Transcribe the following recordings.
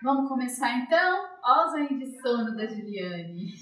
Vamos começar então? Olha os aí de sono da Juliane.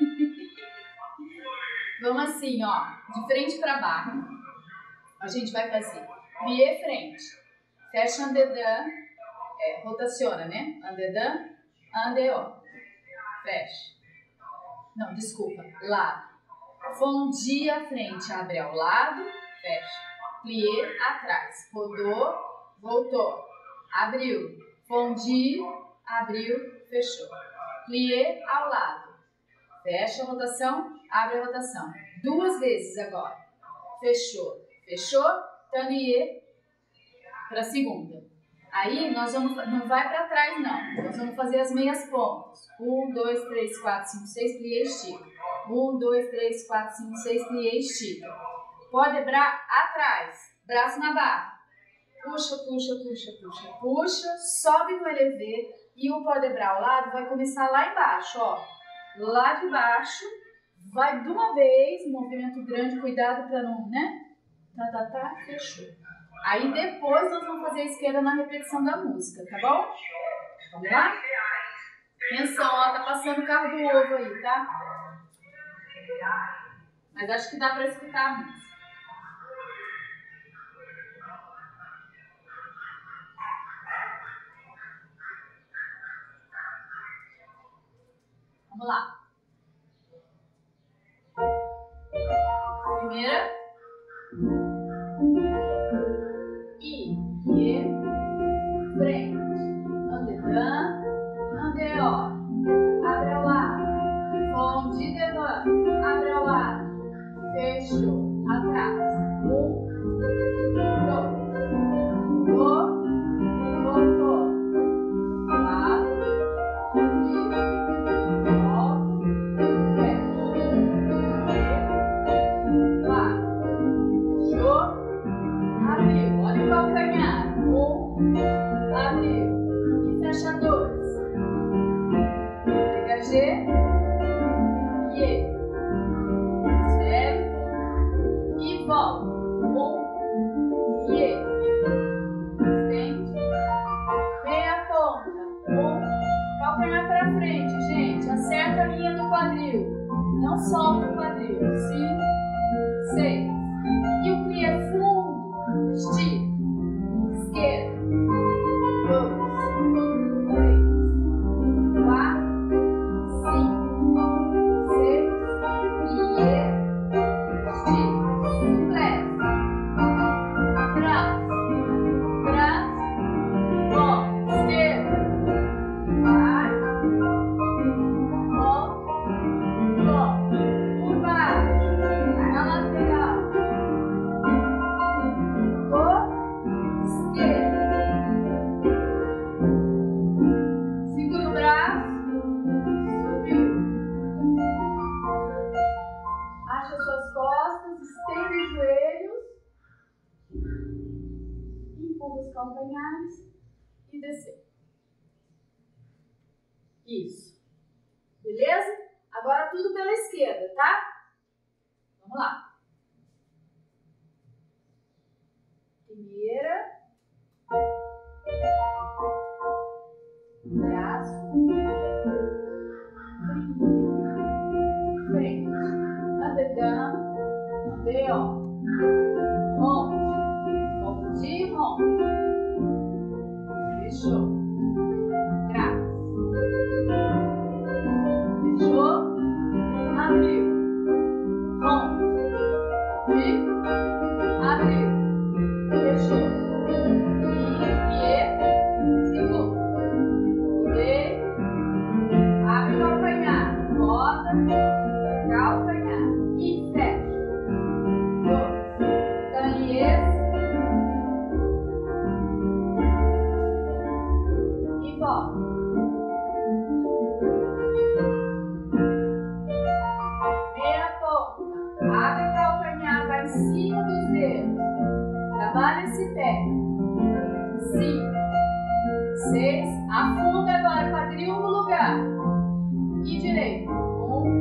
Vamos assim, ó, de frente para baixo. A gente vai fazer plié frente, fecha andedã, rotaciona, né? Andedã, andeó, fecha. Não, desculpa, lado. Fondi à frente, abre ao lado, fecha. Plié atrás, rodou, voltou, abriu, fondi, abriu, fechou. Plié ao lado, fecha a rotação, abre a rotação. 2 vezes agora. Fechou, fechou, tanier para a segunda. Aí nós vamos, não vai para trás não, nós vamos fazer as meias pontas. 1, 2, 3, 4, 5, 6, plié, estica. 1, 2, 3, 4, 5, 6, plié, estica. Pode dobrar atrás, braço na barra. Puxa, puxa, puxa, puxa, puxa, sobe no elevê e o pó de bras ao lado vai começar lá embaixo, ó. Lá de baixo, vai de uma vez, movimento grande, cuidado para não, né? Tá, fechou. Aí depois nós vamos fazer a esquerda na repetição da música, tá bom? Vamos lá? Atenção, ó, tá passando o carro do ovo aí, tá? Mas acho que dá para escutar a música. Vamos lá. Primeira. I, frente. Andedã, andeó. Abre ao lado. Fondi, devant. Abre ao lado. Fechou. Atrás. 1, 2. Voltou. Lado. Abriu e fecha 2. Dégagé, plié, serve e volta. 1, plié, estende, meia ponta. 1, calcanhar para frente, gente. Acerta a linha do quadril, não solta o quadril. 5, 6 e o plié fundo, estica. Esquerda, 2, 3, 4, 5, 6, plié, estica, suplece, trás, volta, esquerda, vai, volta, por baixo, na lateral, segura o braço, subiu, acha suas costas, estende os joelhos, empurra os calcanhares e desceu. Isso. Beleza? Agora tudo pela esquerda, tá? Vamos lá. Primeira. Braço, frente, andedã, andeó, rompe, rompe, fechou, trás, fechou, abriu, rompe, abriu, fechou, plié, segura. Abre o calcanhar, roda, calcanhar e fecha. 2, tanier e volta. Meia ponta, abre o calcanhar, vai em cima dos dedos. Trabalha esse pé. 5, 6, afunda agora, quadril no lugar. E direito. 1,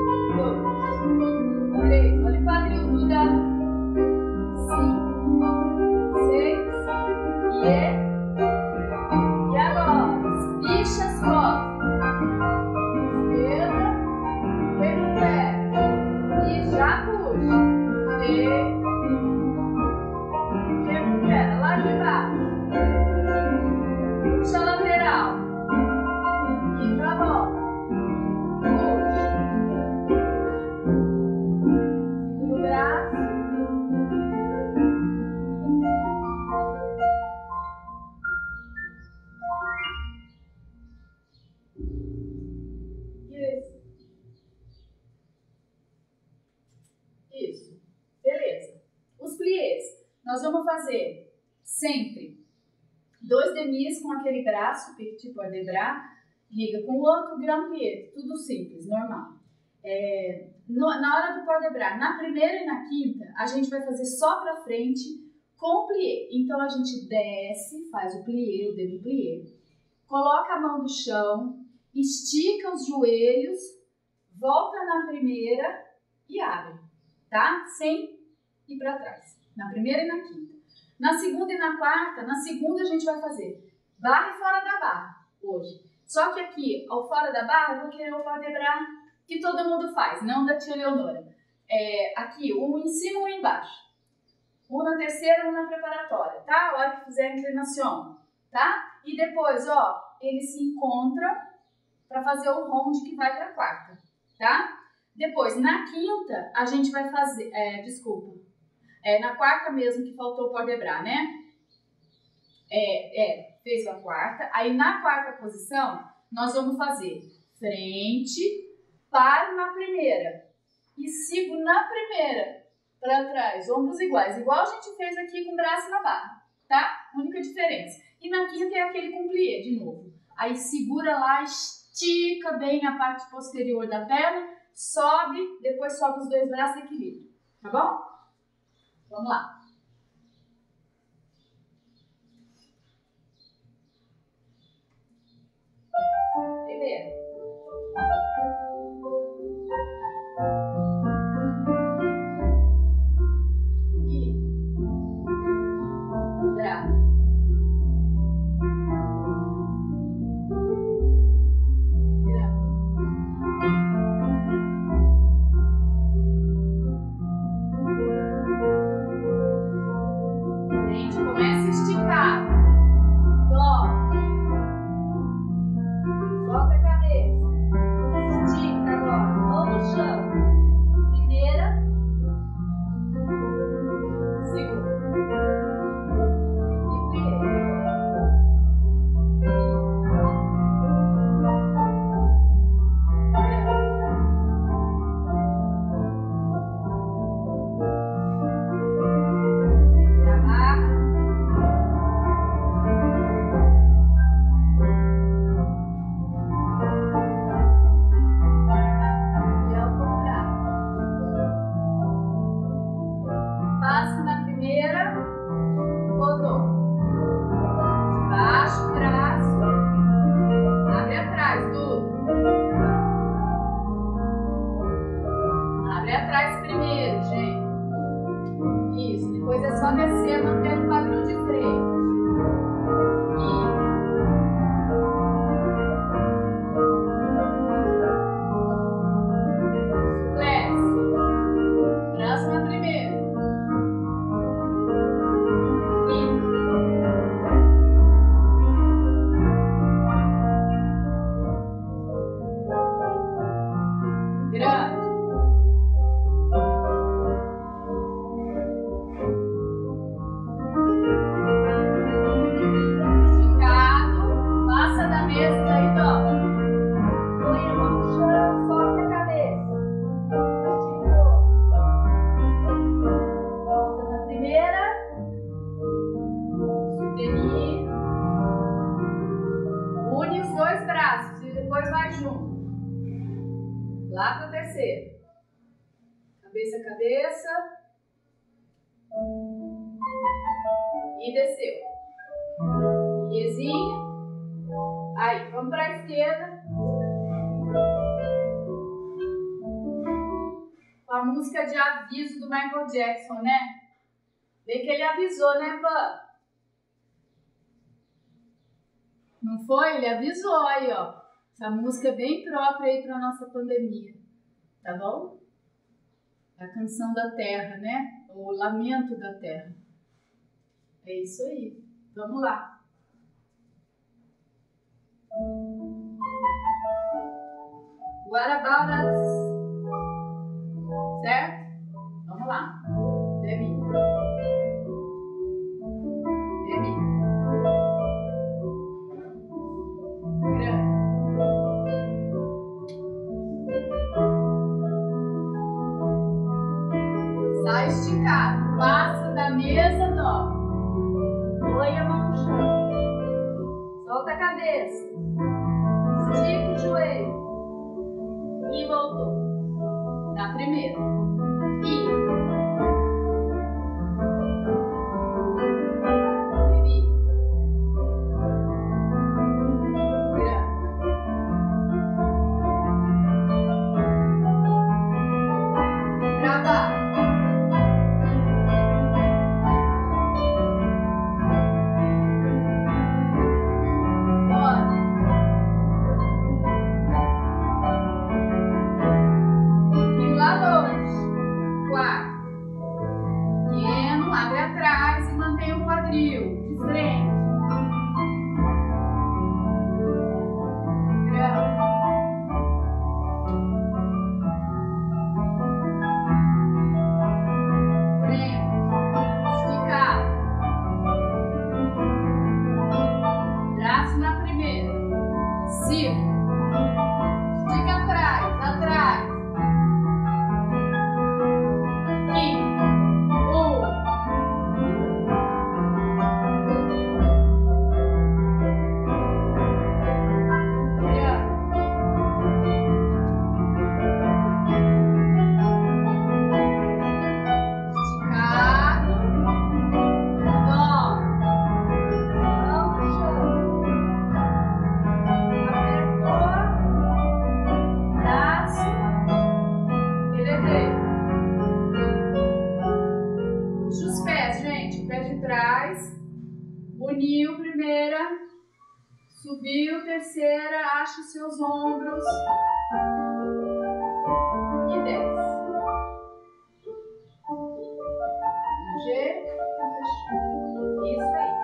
2, 3. Olha o quadril, Duda. 5, 6. E agora, espicha nós vamos fazer sempre 2 demis com aquele braço, petit port de bras, liga com o outro, grand plié, tudo simples, normal. Na hora do port de bras, na primeira e na quinta, a gente vai fazer só pra frente com plié. Então a gente desce, faz o plié, o demi plié, coloca a mão no chão, estica os joelhos, volta na primeira e abre, tá? Sem ir pra trás. Na primeira e na quinta. Na segunda e na quarta, na segunda a gente vai fazer barra e fora da barra, hoje. Só que aqui, ao fora da barra, eu vou querer o port de bras que todo mundo faz, não da tia Leonora. Aqui, um em cima, um embaixo. Um na terceira, um na preparatória, tá? A hora que fizer a inclinação, tá? E depois, ó, eles se encontram para fazer o round que vai para a quarta, tá? Depois, na quinta, a gente vai fazer, na quarta mesmo que faltou o port de bras, né? Fez a quarta. Aí, na quarta posição, nós vamos fazer frente, paro na primeira e sigo na primeira para trás, ombros iguais, igual a gente fez aqui com o braço na barra, tá? Única diferença. E na quinta é aquele com plié de novo. Aí segura lá, estica bem a parte posterior da perna, sobe, depois sobe os 2 braços e equilíbrio, tá bom? Vamos lá. Primeiro. Lá para a terceira. Cabeça a cabeça. E desceu. Iezinho. Aí, vamos para a esquerda. Com a música de aviso do Michael Jackson, né? Bem que ele avisou, né, Pã? Não foi? Ele avisou aí, ó. Essa música é bem própria aí para nossa pandemia. Tá bom? É a canção da terra, né? O lamento da terra. É isso aí. Vamos lá. What about us? Certo? Vamos lá. Demi. Demi. Grande. Sai esticado. Passa da da mesa, dobra. Põe a mão no chão. Solta a cabeça. Estica o joelho. E voltou. Na primeira. E. Uniu primeira, subiu terceira, acha os seus ombros e desce. Um jeito, isso aí.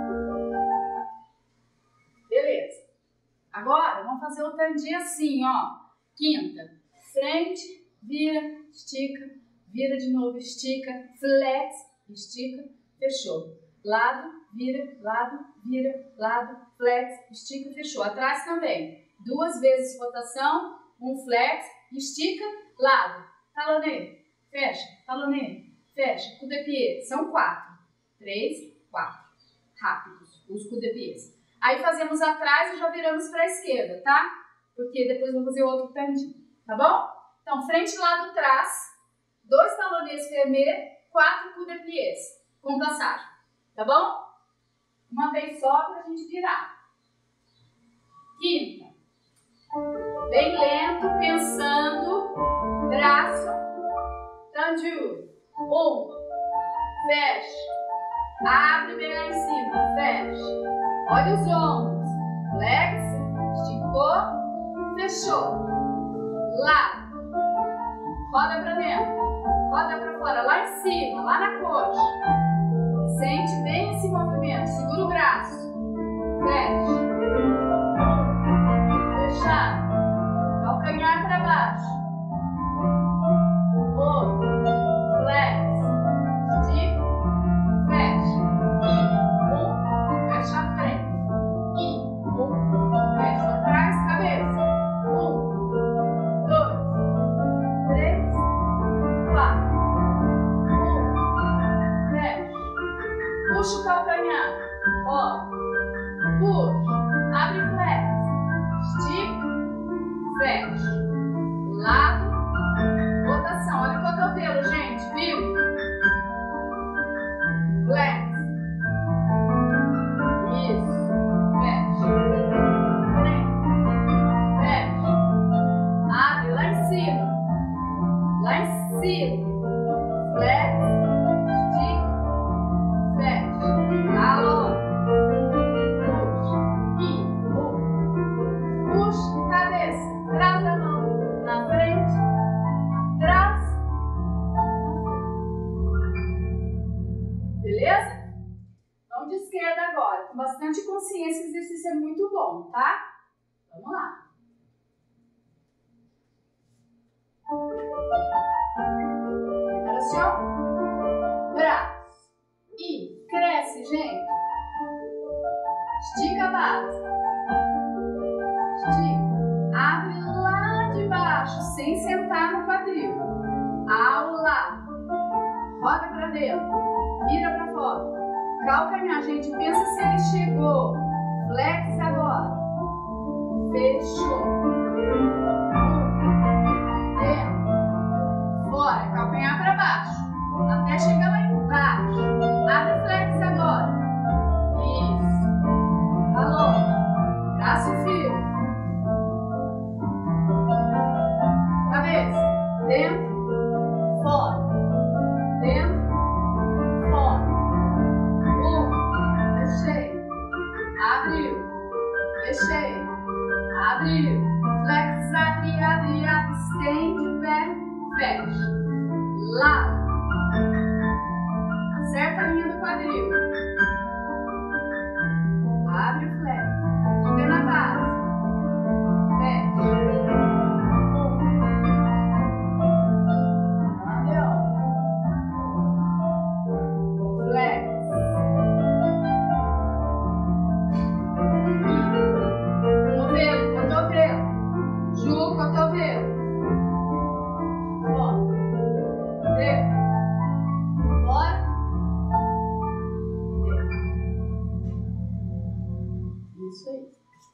Beleza. Agora vamos fazer o tandi assim, ó. Quinta, frente, vira, estica, vira de novo, estica, flex, estica, fechou. Lado, vira, lado, flex, estica, fechou. Atrás também. 2 vezes rotação, um flex, estica, lado, taloneiro, fecha, taloneiro, fecha, coup de pied. São 4. 3, 4. Rápidos, os coup de pieds. Aí fazemos atrás e já viramos para a esquerda, tá? Porque depois vou fazer outro tandi, tá bom? Então, frente, lado, trás, 2 talonês fermé, 4 coup de pieds, com passagem. Tá bom? Uma vez só pra gente virar. Quinta. Bem lento, pensando. Braço. Tendu. 1. Fecha. Abre bem lá em cima. Fecha. Olha os ombros. Flex. Esticou. Fechou. Lá. Roda pra dentro. Roda pra fora. Lá em cima. Lá na coxa. Sente bem esse movimento. Segura o braço. Fecha. Fechado. Calcanhar para baixo. Outro. Flex. Estica. Fecha. E. Fecha a frente. E. Fecha atrás. Cabeça. 1, 2, 3, 4. Puxa o calcanhar, ó, puxa, abre flex, estica, fecha, lado, rotação, olha o cotovelo, gente, viu? Flex, isso, fecha, frente, fecha, abre lá em cima, flex, com bastante consciência, esse exercício é muito bom, tá? Vamos lá. Preparação. Braço. E cresce, gente. Estica a base. Estica. Abre lá de baixo, sem sentar no quadril. Ao lado. Roda pra dentro. Vira calcanhar, gente, pensa se ele chegou. Flex agora. Fechou. Dentro. Fora, calcanhar para baixo. Até chegar lá embaixo. Abre o flex agora. Isso. Alonga. Braço firme. Cabeça. Dentro. Fora. Dentro. Fora. Fechei. Abriu. Fechei. Abriu. Flex, abre, abre, abre. Estende, pé, fecha. Lado. Acerta a linha do quadril. Abre o flex. Fica na base. Fecha. Flex. Cotovelo, cotovelo. Ju, cotovelo. Ó. Dentro. Bora. Isso aí.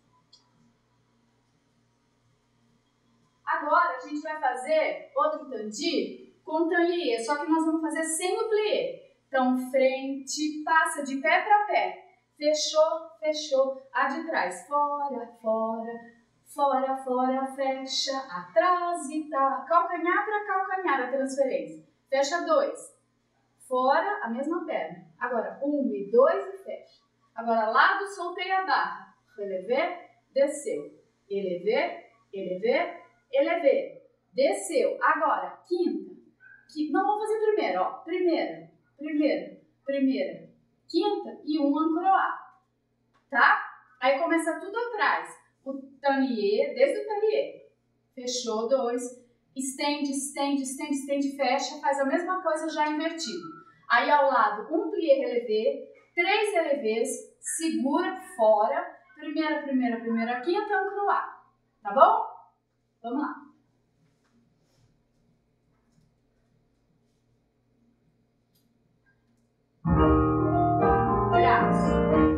Agora a gente vai fazer outro tandi com tablier, só que nós vamos fazer sem o plié. Então, frente, passa de pé para pé. Fechou, fechou. A de trás, fora, fora, fora, fora, fecha, atrás e tá. Calcanhar para calcanhar a transferência. Fecha 2. Fora, a mesma perna. Agora, 1 e 2 e fecha. Agora, lado, soltei a barra. Relevé, desceu. Elevé, elevé, elevé. Desceu. Agora, quinta. Não, vamos fazer primeiro, ó. Primeira. Primeira, primeira, quinta e um ancroar, tá? Aí começa tudo atrás, o tablier, desde o tablier, fechou 2, estende, estende, estende, estende, fecha, faz a mesma coisa já invertido. Aí ao lado, um plié relevé, 3 relevés, segura fora, primeira, primeira, primeira, quinta, ancroar, tá bom? Vamos lá. Braço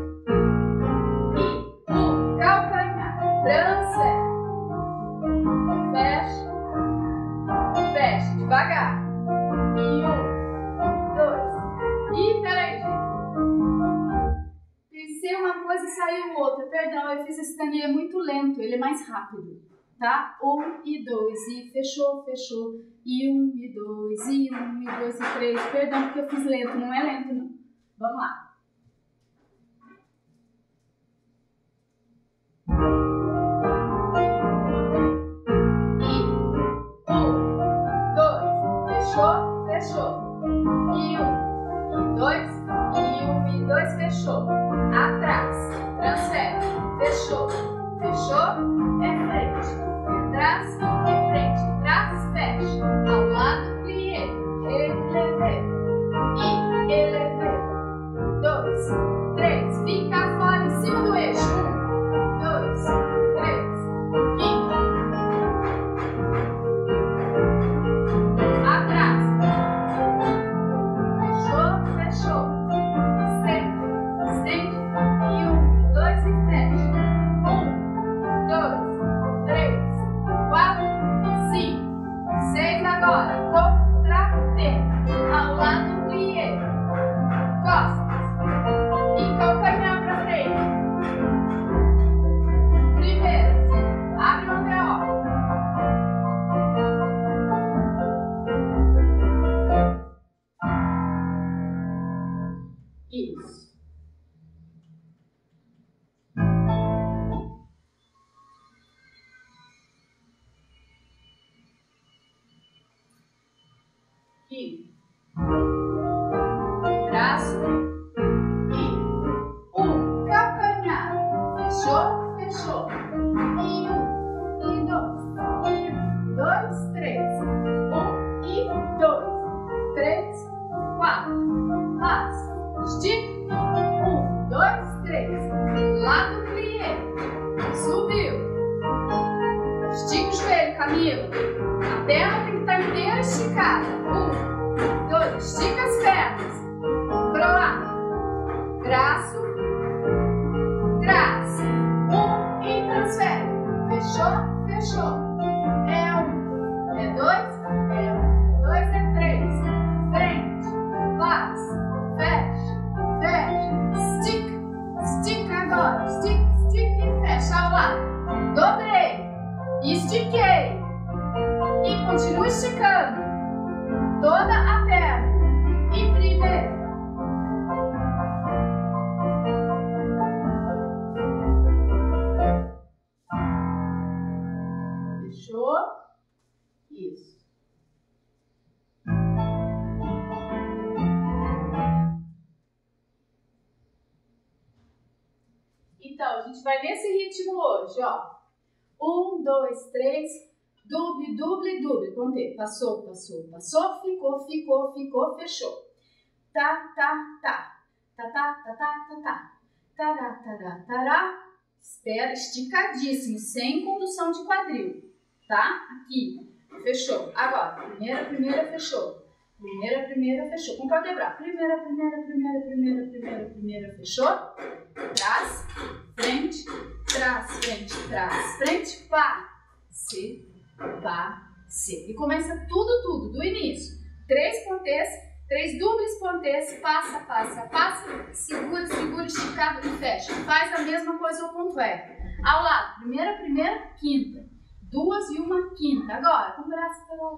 e calcanhar, transfere, fecha, fecha, devagar, e 1, 2, e peraí, gente, pensei uma coisa e saiu outra, perdão, eu fiz esse tablier muito lento, ele é mais rápido, tá? 1 e 2, e fechou, fechou, e 1 e 2, e 1 e 2 e 3, perdão porque eu fiz lento, não é lento não, vamos lá. Fechou, fechou. E 1, e 2, e 1, e 2, fechou. Atrás, transfere, fechou, fechou, é frente. Atrás, é frente, trás, fecha. Ao lado, plié, relevé, e elevé. 2, 3, fica fora em cima do eixo. 1, 2, 3, quinta. Atrás. Fechou, fechou. Estende, estende. E 1, 2 e fecha. 1, 2, 3, 4, 5, 6 agora. Contra-tempo. Ao lado, plié. Costas. E calcanhar para frente. Primeiras. Abre o anteó. Isso. E braço e 1, calcanhar, fechou, fechou, e 1, e 2, e 1, 2, 3, 1, e 2, 3, 4, passa, estica, 1, 2, 3, lado plié, subiu, estica o joelho, Camila, a perna tem que estar inteira esticada, 1, 2, estica as pernas, croar, braço, trás, e transfere. Fechou, fechou. É 1, é 2, é 1, é 2, é 3. Frente, paz, fecha, fecha. Estica, estica agora. Estica, estica e fecha ao lado. Dobrei, estiquei e continue esticando toda a perna. E primeiro. Fechou? Isso. Então, a gente vai nesse ritmo hoje, ó. 1, 2, 3, double, double, double. Contei. Passou, passou, passou, ficou, ficou, ficou, fechou. Tá, tá, tá. Tá, tá, tá, tá, tá, tá. Tará, tará, tará. Espera, esticadíssimo, sem condução de quadril. Tá? Aqui. Fechou. Agora, primeira, primeira, fechou. Primeira, primeira, fechou. Como pode quebrar? Primeira, primeira, primeira, primeira, primeira, primeira, fechou. Trás, frente, frente, pá, se, pá, se. E começa tudo, do início. 3 pontês, 3 duplos pontês, passa, passa, passa, segura, segura, esticado e fecha. Faz a mesma coisa ao ponto R. Ao lado, primeira, primeira, quinta. 2 e uma quinta. Agora, com o braço.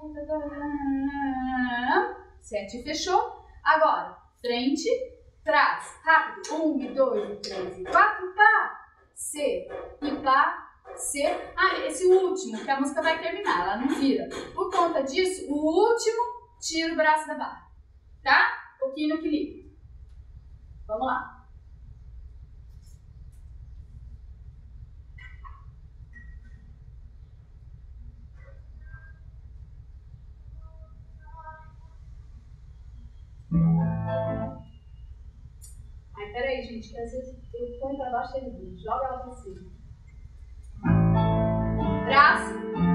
7, fechou. Agora, frente, trás, rápido. 1 e 2 e 3 e 4, pá. C e pá, C. Ah, esse último, que a música vai terminar, ela não vira. Por conta disso, o último, tira o braço da barra. Tá? Um pouquinho no equilíbrio. Vamos lá. Ai, peraí, gente, que às vezes eu ponho pra baixo e ele joga ela pra cima. Braço.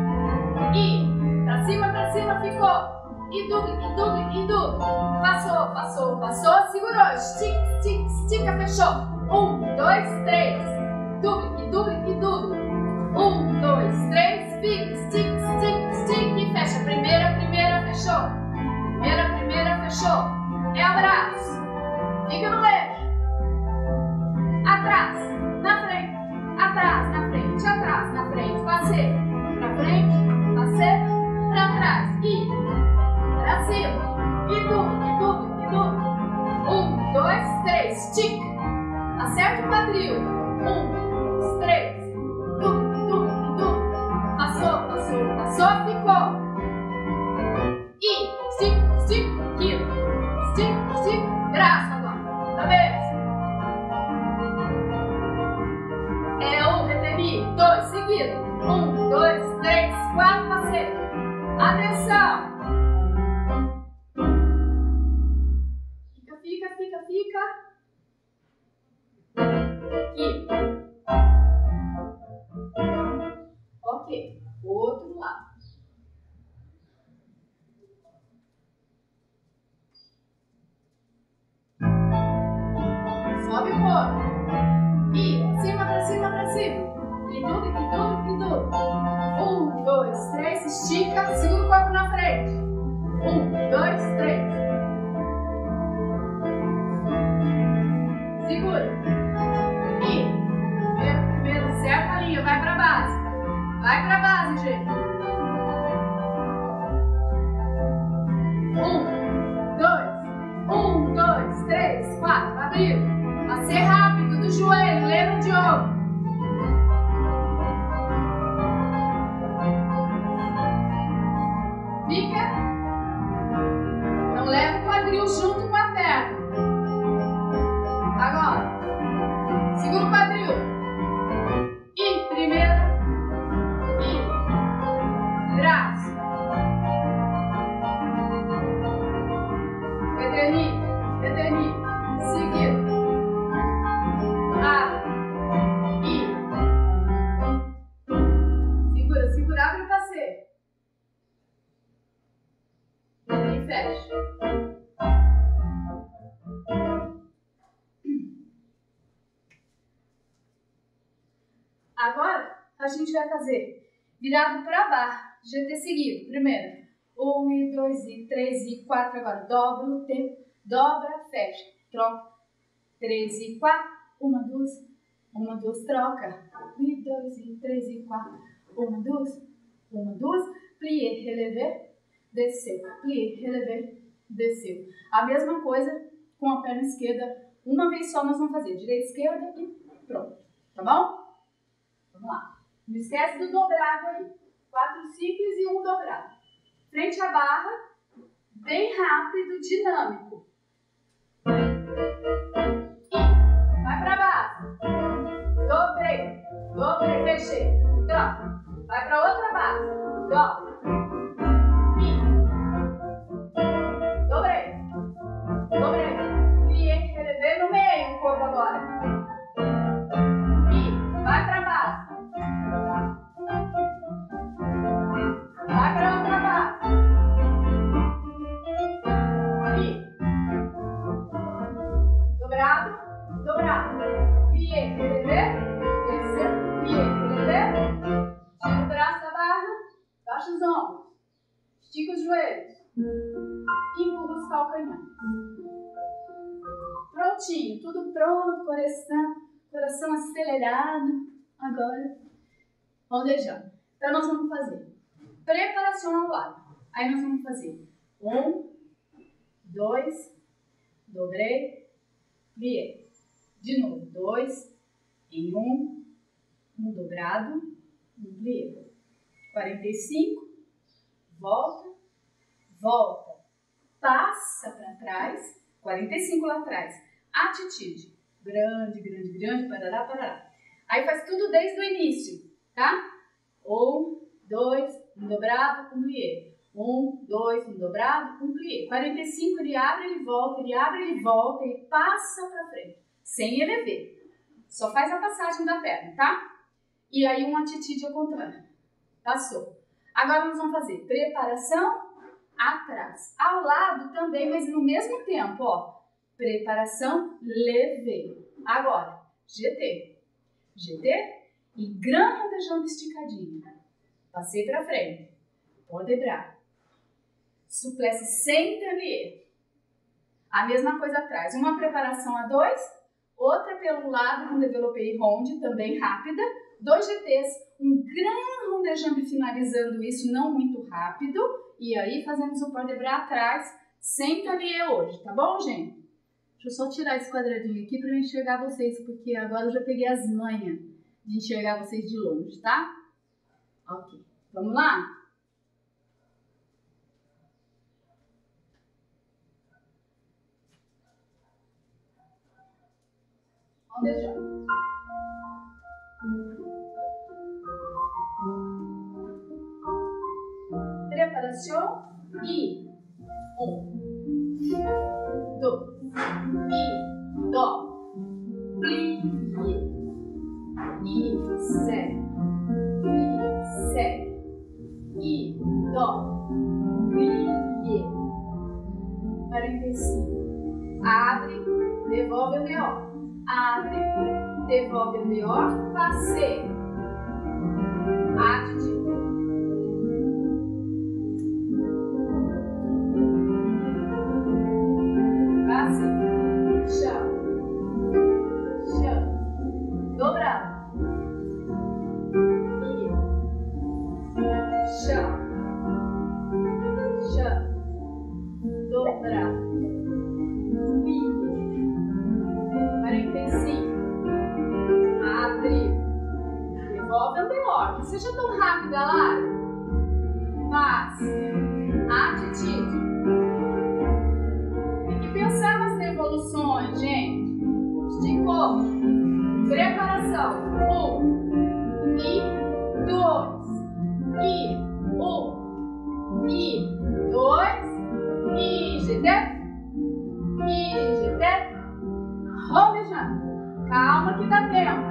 E pra cima, ficou. E duble, e duble, e duble. Passou, passou, passou, segurou. Estica, estica, estica, fechou. 1, 2, 3. Duble, e duble, e duble. 1, 2, 3, fica. Estica, estica, estica e fecha. Primeira, primeira, fechou. Primeira, primeira, fechou. É abraço. Fica no eixo. Atrás, na frente. Atrás, na frente. Atrás, na frente. Passei. Pra frente, passei. Pra trás. E pra cima. E duble, e duble, e duble. 1, 2, 3. Estica. Acerta o quadril. 1, 2, 3. Duble, e duble, e duble. Passou, passou, passou, ficou. E estica, estica, aquilo. Estica, estica. Braço agora. Cabeça. É 1, reteni. 2, seguido. 1, 2, 3, 4, passei. Atenção. Fica, fica, fica, fica. Aqui. Ok. Outro lado. Sobe o corpo. E cima, pra cima, pra cima. E duble, e duble, e duble. 1, 2, 3, estica, segura o corpo na frente. 1, 2, 3. Segura. E primeiro, acerta a linha, vai pra base. Vai pra base, gente. 1, 2, 3, 4. Abriu. Passei rápido do joelho, lembra de ombro. Fica. Não leva o quadril junto com a perna. Agora. Segura o quadril. E primeira. E gente vai fazer virado para baixo, GT seguido. Primeiro, 1 e 2 e 3 e 4, agora dobra o T, dobra, fecha, troca, 3 e 4, 1, 2, troca, 1 e 2 e 3 e 4, 1, 2, plié, relevé, desceu, plié, relevé, desceu. A mesma coisa com a perna esquerda, uma vez só nós vamos fazer, direita, esquerda e pronto, tá bom? Vamos lá. Não esquece do dobrado aí, 4 simples e 1 dobrado. Frente à barra, bem rápido, dinâmico. E vai para baixo. Dobrei, fechei. Troca. Vai para outra barra. Dobra. E dobrei. Plié, relevé no meio o corpo agora. E vai para baixo. Vai para outra barra. Dobrado, plié, relevé, desceu, plié, relevé, tira o braço da barra, baixa os ombros, estica os joelhos, empurra os calcanhares. Prontinho, tudo pronto, coração acelerado, agora, rondejando. Então nós vamos fazer preparação ao lado, aí nós vamos fazer 1, 2, dobrei, plié. De novo, 2 em 1, 1 dobrado, 1 plié. 45, volta, passa para trás, 45 lá atrás. Atitude, grande, parará. Aí faz tudo desde o início, tá? 1, 2, 1 dobrado, 1 plié. 1, 2, 1 dobrado, 1 plié. 45, ele abre, ele volta, ele passa para frente. Sem elever. Só faz a passagem da perna, tá? E aí uma atitude ao contrário. Passou. Agora nós vamos fazer preparação atrás. Ao lado também, mas no mesmo tempo, ó. Preparação, levei. Agora, GT. E gran rodejão esticadinho. Passei para frente. Pode debrar. Suplesse sem interlier. A mesma coisa atrás. Uma preparação a 2. Outra pelo lado com développé ronde, também rápida. 2 GTs, um gran rondejambe finalizando isso, não muito rápido. E aí fazemos o port de bras atrás, sem tablier hoje, tá bom, gente? Deixa eu só tirar esse quadradinho aqui para eu enxergar vocês, porque agora eu já peguei as manhas de enxergar vocês de longe, tá? Ok, vamos lá? Rondejão. Preparação e 1, 2 e do, plie e segue e do, plie. 45. Abre, devolve o melhor. Abre, devolve o melhor, passei. Atitude. Passei. Chão. Dobrado. E chão. Dobrado. 45. Abre. Devolve o melhor. Não seja tão rápida, Lara. Passe. Atitude. Tem que pensar nas devoluções, gente. Esticou. Preparação. 1 e 2 e 1 e 2 e GT. Rondejando. Calma que dá tempo.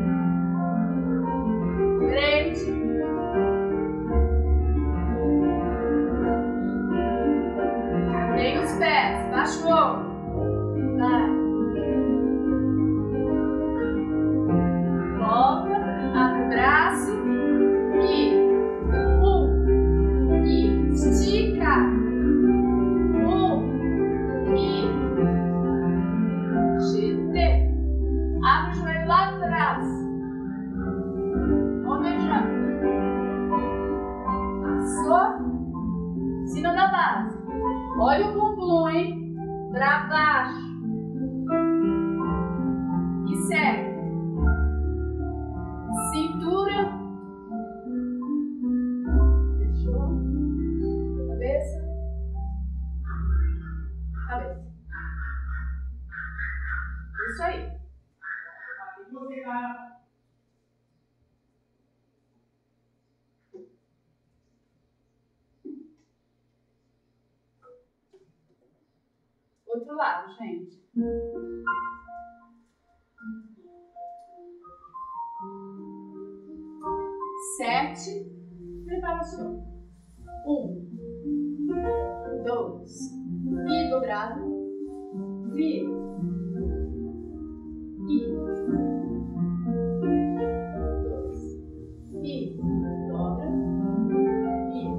Frente. Bem os pés. Baixa o ombro. Vai. Volta. Abre o braço. passou, cima da base. Olha o bumbum, hein? Pra baixo. E segue. Cintura. Fechou. Cabeça. Cabeça. Isso aí. Outro lado, gente. Sete. Preparação. 1, 2. E dobrado. Vira. E. 2. E. Dobra. E.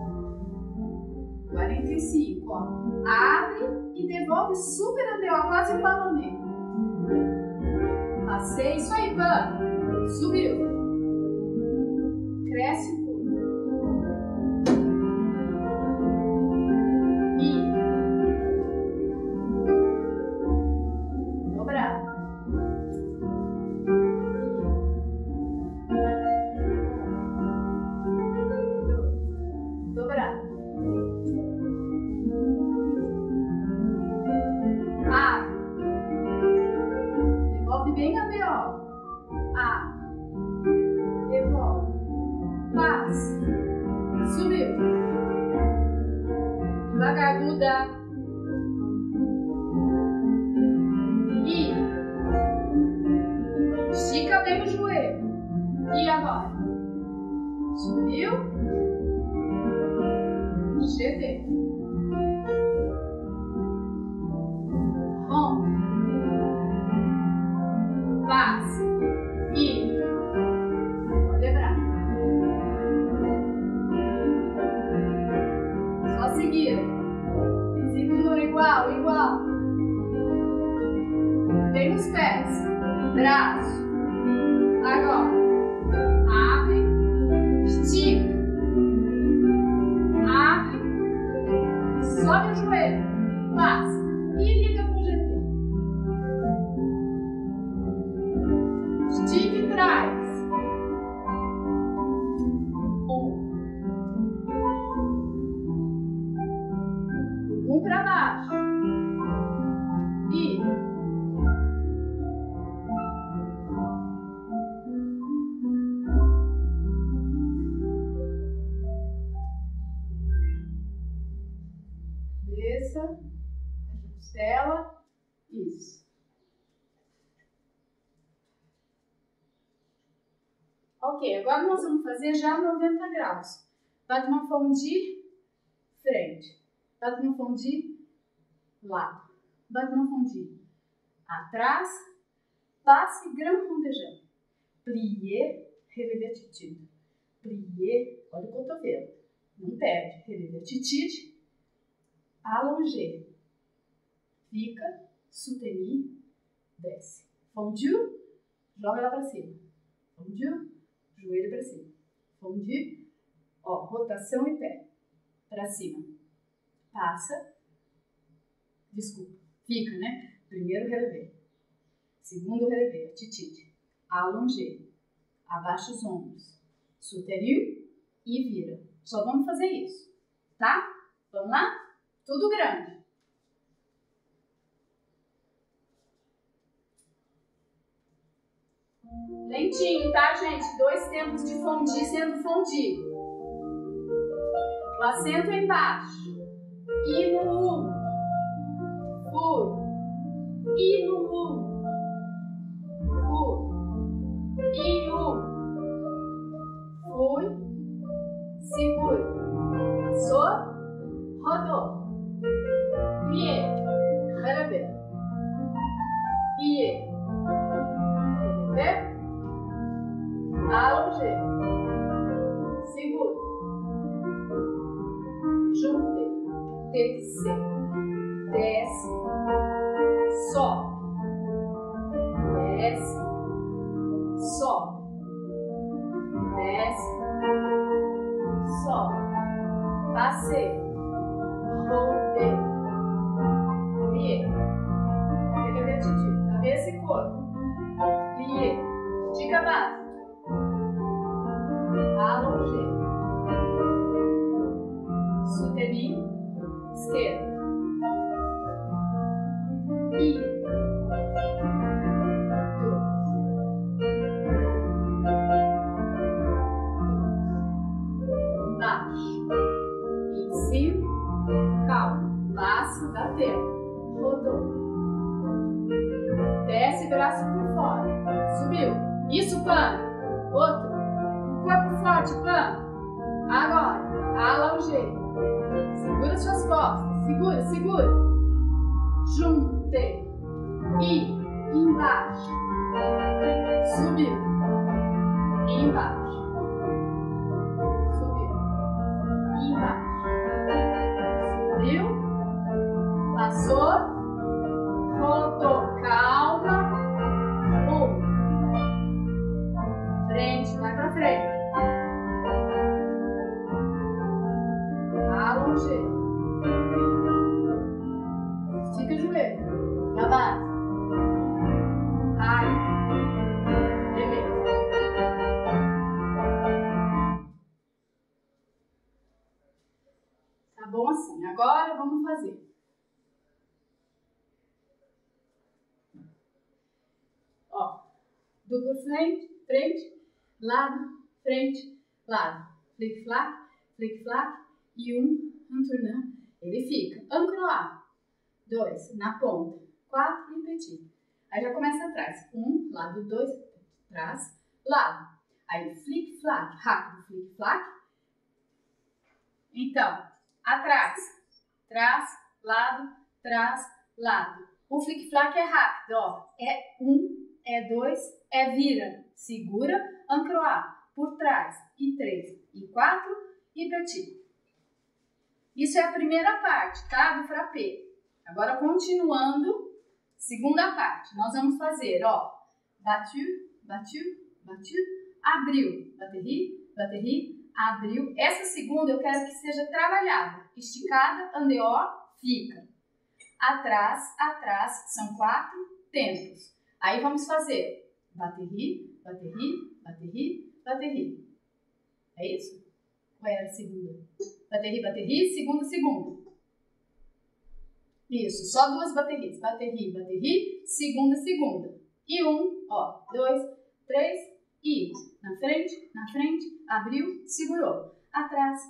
45, ó. Abre e devolve super andeó, quase um balonê. Passei, isso aí, Pan. Subiu. Cresce o corpo. E. Dobrar. E. Dobrar. Bem andeó. Devolve. Passa. Subiu. Devagar, Duda. E. Estica bem o joelho. E agora? Subiu. GT. Rompe. Passa. E. Pode quebrar. Só seguir. Cintura igual, igual. Vem nos pés. Braço. Agora. Abre. Estica. Abre. Sobe o joelho. Passa. E liga pro GT. Estica e traz. 1 para baixo. E. Cabeça. Costela. Isso. Ok, agora nós vamos fazer já 90 graus. Battement fondue, frente. Battement fondue, lado. Battement fondue, atrás. Passe grand fondejant. Plié, relevé attitude. Plié, olha o cotovelo. Não perde. Relevé attitude. Allongé. Fica, soutenu, desce. Fondue, joga lá pra cima. Fondue. Joelho para cima. Fondue. Ó, rotação e pé. Para cima. Passa. Desculpa. Fica, né? Primeiro relevé. Segundo relevé. Attitude. Allongé. Abaixa os ombros. Soutenu e vira. Só vamos fazer isso. Tá? Vamos lá? Tudo grande. Lentinho, tá, gente? 2 tempos de fondue sendo fondue. O acento é embaixo. E no 1. Fui. E no 1. Fui. E 1. Fui. Segura. Passou. Rodou. Plié. Relevé. Plié. Relevé. Allongé. Segura. Junte. Desce. Desce. Sobe. Desce. Sobe. Desce. Sobe. Passer. Rodé. Plié. Cadê a atitude? Cabeça e corpo. Plié. Estica a base. Allonger. Soutenir. Esquerda. Ir. Em cima, calma, passo da terra, rodou, desce braço por fora, subiu, isso, Pan, outro, corpo forte, Pan, agora, allonger, segura suas costas, segura, segura, junte, e embaixo, subiu, embaixo. Subiu, passou, rodou, calma, frente, vai pra frente, allonger, estica o joelho, da base, ai, beleza. Tá bom assim, agora vamos fazer. Ó, duplo frente, lado, frente, lado. Flic-flac, e um tournant, ele fica. Encroar, 2, na ponta, 4 e petit. Aí já começa atrás, 1, lado 2, trás, lado. Aí flic-flac, rápido, flic-flac. Então, atrás, trás, lado. O flic-flac é rápido, ó. É 1, é 2, é vira. Segura, encroar. Por trás, e 3, e 4, e petit. Isso é a primeira parte, tá? Do frappé. Agora, continuando, segunda parte. Nós vamos fazer, ó. Battu, abriu. Batterie, abriu. Essa segunda eu quero que seja trabalhada. Esticada, en dehors, fica. Atrás, são 4 tempos. Aí vamos fazer batterie. É isso? Ou era a segunda? Batterie, segunda. Isso, só 2 baterias. Batterie, segunda. E 1, ó, 2, 3, e na frente, abriu, segurou. Atrás,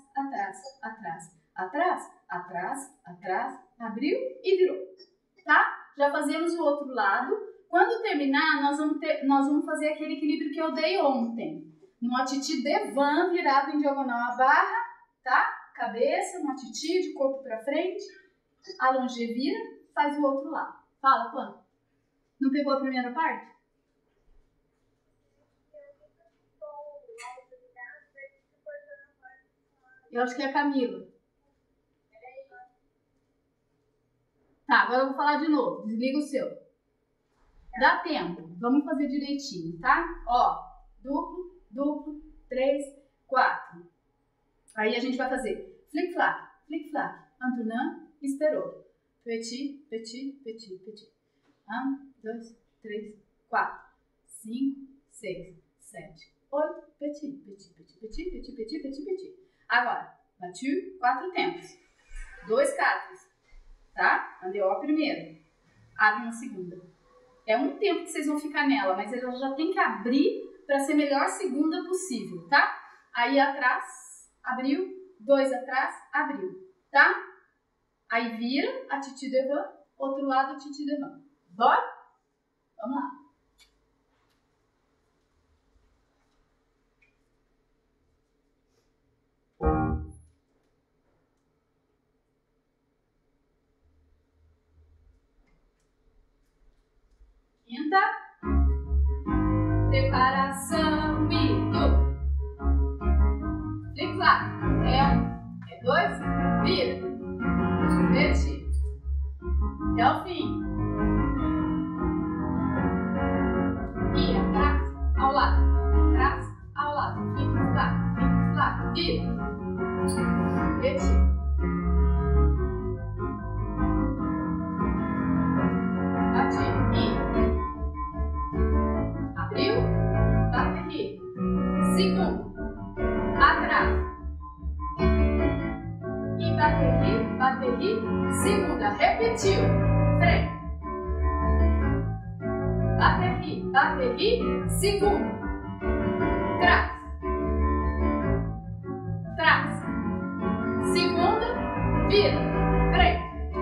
abriu e virou. Tá? Já fazemos o outro lado. Quando terminar, nós vamos fazer aquele equilíbrio que eu dei ontem. No atiti devant, virado em diagonal à barra, tá? Cabeça, no atiti, de corpo pra frente. Allonger, vira, faz o outro lado. Fala, Pan. Não pegou a primeira parte? Eu acho que é a Camila. Tá, agora eu vou falar de novo. Desliga o seu. Dá tempo. Vamos fazer direitinho, tá? Ó, duplo, 3, 4. Aí a gente vai fazer flic-flac, en tournant, esperou. Petit. 1, 2, 3, 4, 5, 6, 7, 8, petit. Agora, battu, 4 tempos. 2 quadros, tá? En dehors primeiro. Abre na segunda. É um tempo que vocês vão ficar nela, mas ela já tem que abrir para ser a melhor segunda possível, tá? Aí atrás, abriu, 2 atrás, abriu, tá? Aí vira, atiti devant, outro lado, atiti devant. Bora? Vamos lá. Quinta. Preparação e do. Flic-flac. É 1, é 2, vira. Petit. Até o fim. E atrás, ao lado. Flic-flac, vira. Retire. Atire. I. Abriu. Baterri. Segundo. Atrás. E baterri. Baterri. Segunda. Repetiu. Frente. Baterri. Baterri. Segundo. Trás. Trás. Segunda. Vira. Frente.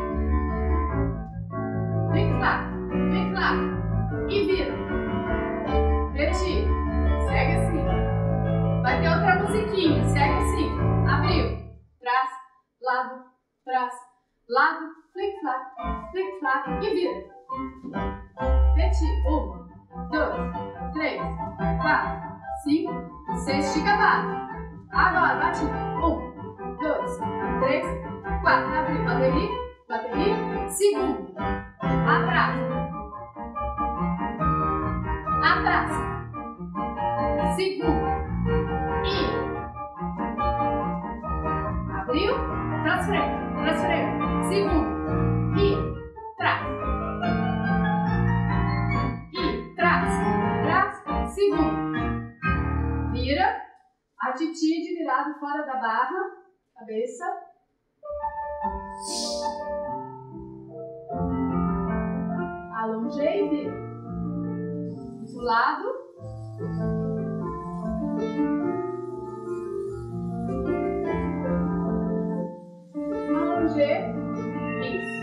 Flic-flac. Flic-flac. E vira. Retira. Segue assim. Vai ter outra musiquinha. Segue assim. Abriu. Trás. Lado. Trás. Lado. Flic-flac. Flic-flac. E vira. Retira. 1, 2, 3, 4, 5, 6. Estica a base. Agora, bate. 1, 2, 3, 4. Abriu. Baterri. Baterri. Segundo. Atrás. Atrás. Segundo. E. Abriu. Trás frente. Trás frente. Segundo. E. Trás. E. Trás. Trás. Segundo. Vira. Atitude virado fora da barra. Cabeça. Alongei e vira. Do lado. Alongei. Isso.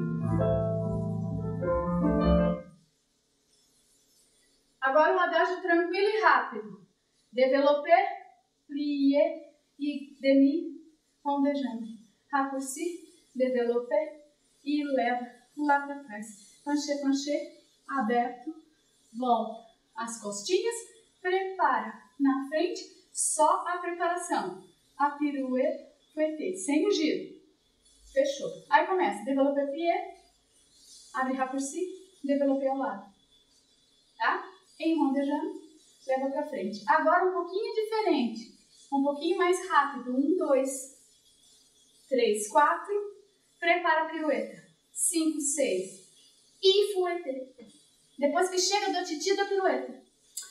Agora um adágio tranquilo e rápido. Développé, plié e demi, rondejando. Raccourci, développé e leva lá para trás. Penché, penché, aberto, volta as costinhas, prepara na frente, só a preparação. A pirouette, fouetté, sem o giro. Fechou. Aí começa, développé, plié, abre raccourci, développé ao lado. Tá? Em rondejando, leva para frente. Agora um pouquinho diferente, um pouquinho mais rápido. 1, 2, 3, 4. Prepara a pirueta. 5, 6. E fouetté. Depois que chega do titi da pirueta.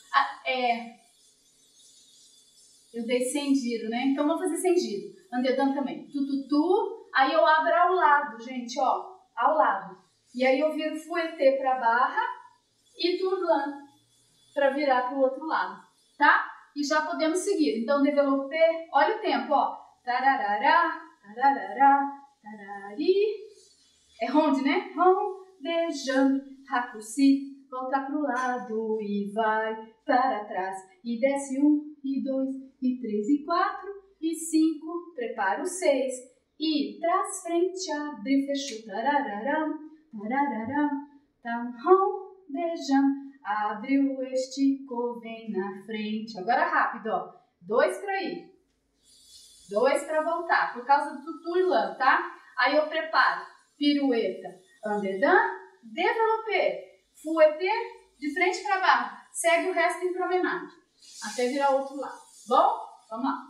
Eu dei sem giro, né? Então vamos fazer sem giro. Andedando também. Tu, tu, tu. Aí eu abro ao lado, gente, ó. Ao lado. E aí eu viro fouetté para barra e tourlant para virar para o outro lado, tá? E já podemos seguir. Então, développé, olha o tempo, ó. Tararará, tararará, tarari. É ronde, né? Rondejando, raccourci, volta para o lado e vai para trás. E desce 1, e 2, e 3, e 4, e 5. Prepara o 6. E trás, frente, abriu, fechou. Tararará, tararará, tam, rondejando. Abriu, esticou, vem na frente. Agora rápido, ó. 2 para ir. 2 para voltar. Por causa do tourlant, tá? Aí eu preparo. Pirueta, andedant, développé, fouetté, de frente para baixo. Segue o resto em promenade. Até virar o outro lado. Bom? Vamos lá.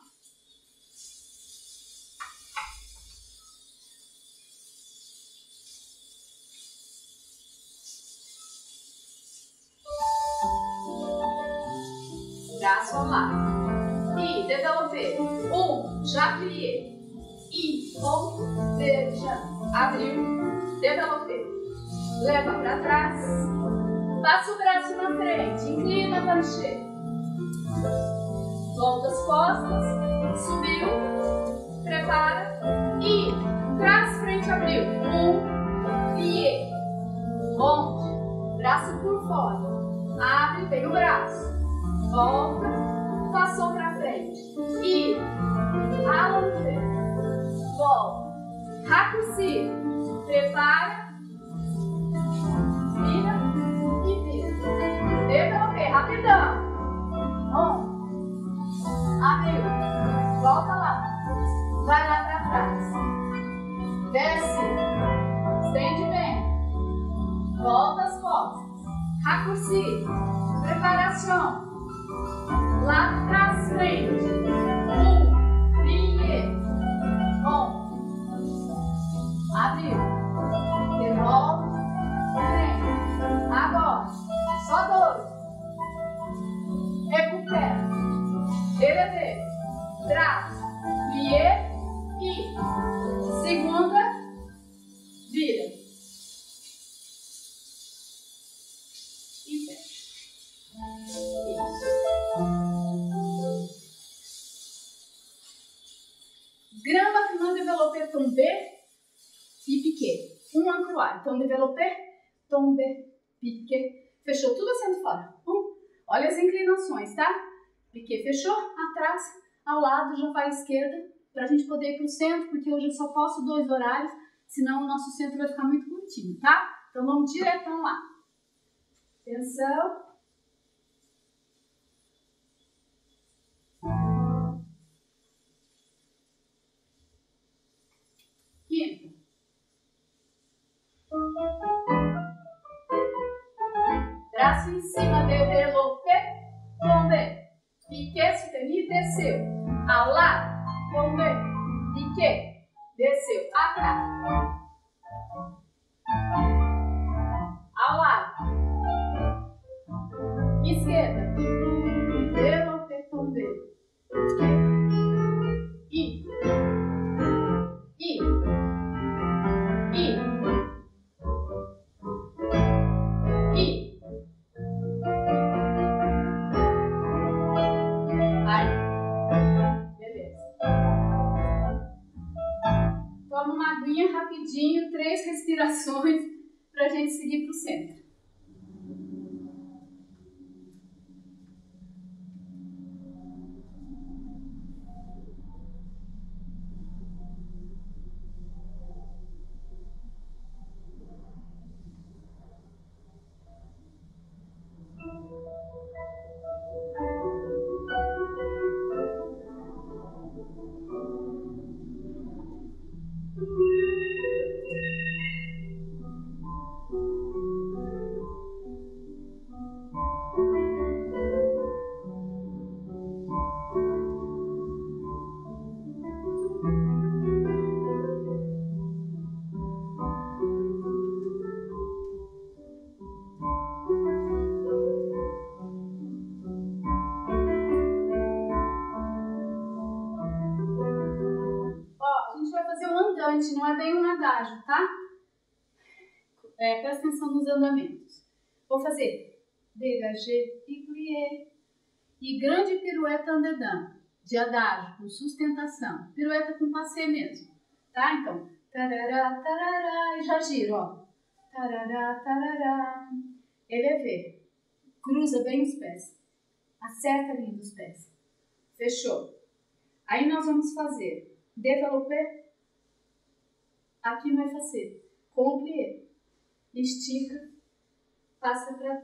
Braço ao lado. E développé. 1, já plié. E, rondejando. Abriu, développé. Leva para trás. Passa o braço na frente. Inclina, penché. Volta as costas. Subiu. Prepara. E trás, frente, abriu. 1, plié. Ronde. Braço por fora. Abre, pega o braço. Volta, passou para frente e alongé, volta, raccourci, prepara, vira e vira. Développé, rapidão. 1, abriu, volta lá, vai lá para trás, desce, estende bem, volta as costas, raccourci, preparação. Lá para frente. 1, plié. Grand battement développé, tombé e piqué. Um encroar. Então, développé, tombé, piqué. Fechou tudo assim fora. Olha as inclinações, tá? Piqué, fechou. Atrás, ao lado, já vai à esquerda. Pra gente poder ir pro centro, porque hoje eu só posso 2 horários. Senão o nosso centro vai ficar muito curtinho, tá? Então, vamos diretão lá. Atenção. Quinto. Braço em cima, développé, tombé. Piqué, soutenu, desceu. Ao lado, tombé, piqué, desceu. Atrás. Ao lado. Esquerda. Développé, tombé. I. Toma uma aguinha rapidinho, 3 respirações para a gente seguir para o centro. Não é bem um adágio, tá? Presta atenção nos andamentos. Vou fazer dégagé e plié. E grande pirueta en dedans, de adágio, com sustentação. Pirueta com passé mesmo, tá? Então, tarará, tarará, e já giro, ó. Tarará, tarará. Elevé. Cruza bem os pés. Acerta a linha dos pés. Fechou. Aí nós vamos fazer développé. Aqui no effacé, com o plié, estica, passa pra...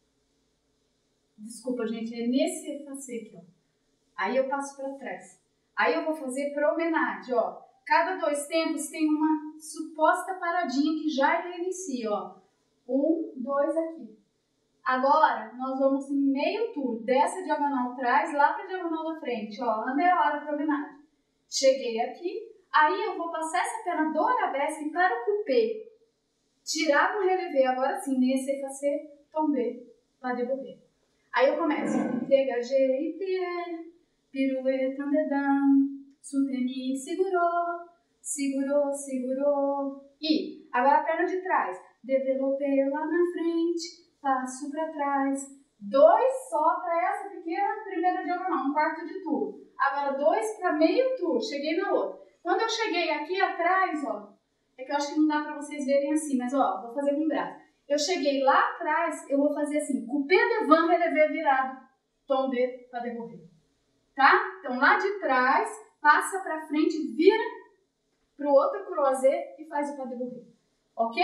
Desculpa, gente, é nesse effacé aqui, ó. Aí eu passo pra trás. Aí eu vou fazer promenade, ó. Cada 2 tempos tem uma suposta paradinha que já reinicia, ó. 1, 2 aqui. Agora, nós vamos em meio tour, dessa diagonal atrás, lá pra diagonal da frente, ó. Andei a hora promenade. Cheguei aqui. Aí eu vou passar essa perna do arabesque para o coupé, tirar no relevé, agora sim, nesse effacé, tombé, pas débourré. Aí eu começo, dégagé e plié, pirouette en dedans, soutenu, segurou, segurou, segurou. E agora a perna de trás, développé lá na frente, passo para trás, 2 só para essa pequena primeira diagonal, um quarto de tour. Agora 2 para meio tour, cheguei na outra. Quando eu cheguei aqui atrás, ó, é que eu acho que não dá pra vocês verem assim, mas ó, vou fazer com o braço. Eu cheguei lá atrás, eu vou fazer assim, coupé devant, relevé virado, tombé, pas débourré. Tá? Então lá de trás, passa pra frente, vira pro outro croisé e faz o pas débourré. Ok?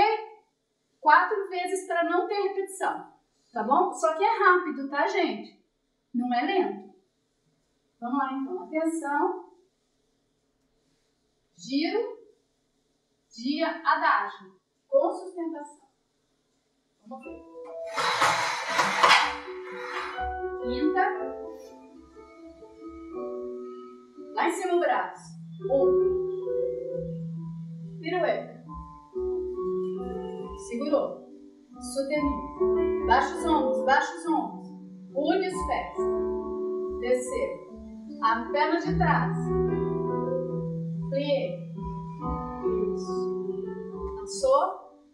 4 vezes pra não ter repetição, tá bom? Só que é rápido, tá, gente? Não é lento. Vamos lá, então. Atenção. Giro, dia, adágio, com sustentação. Vamos ver. Quinta. Lá em cima o braço. 1. Pirueta. Segurou. Soutenu. Baixa os ombros, baixa os ombros. Une os pés. Desceu. A perna de trás. Plié. Isso. Passou.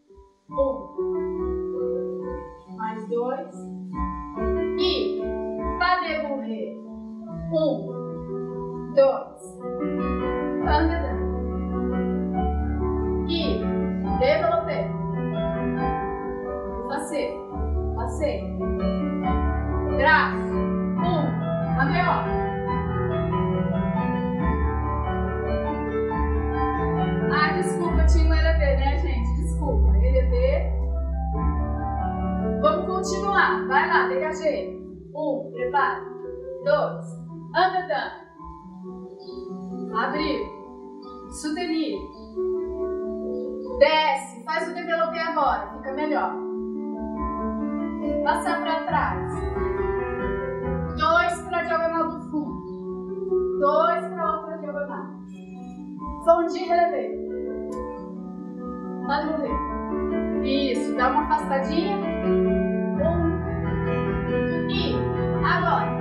1. Mais 2. E pas débourré. 1, 2. dégagé. 1, prepara. 2, en dedans. Abriu. Soutenir. Desce. Faz o développé agora. Fica melhor. Passar para trás. 2 para a diagonal do fundo. 2 para a outra diagonal. Fondue, relevé. Pode mover. Isso. Dá uma afastadinha. 1. E agora.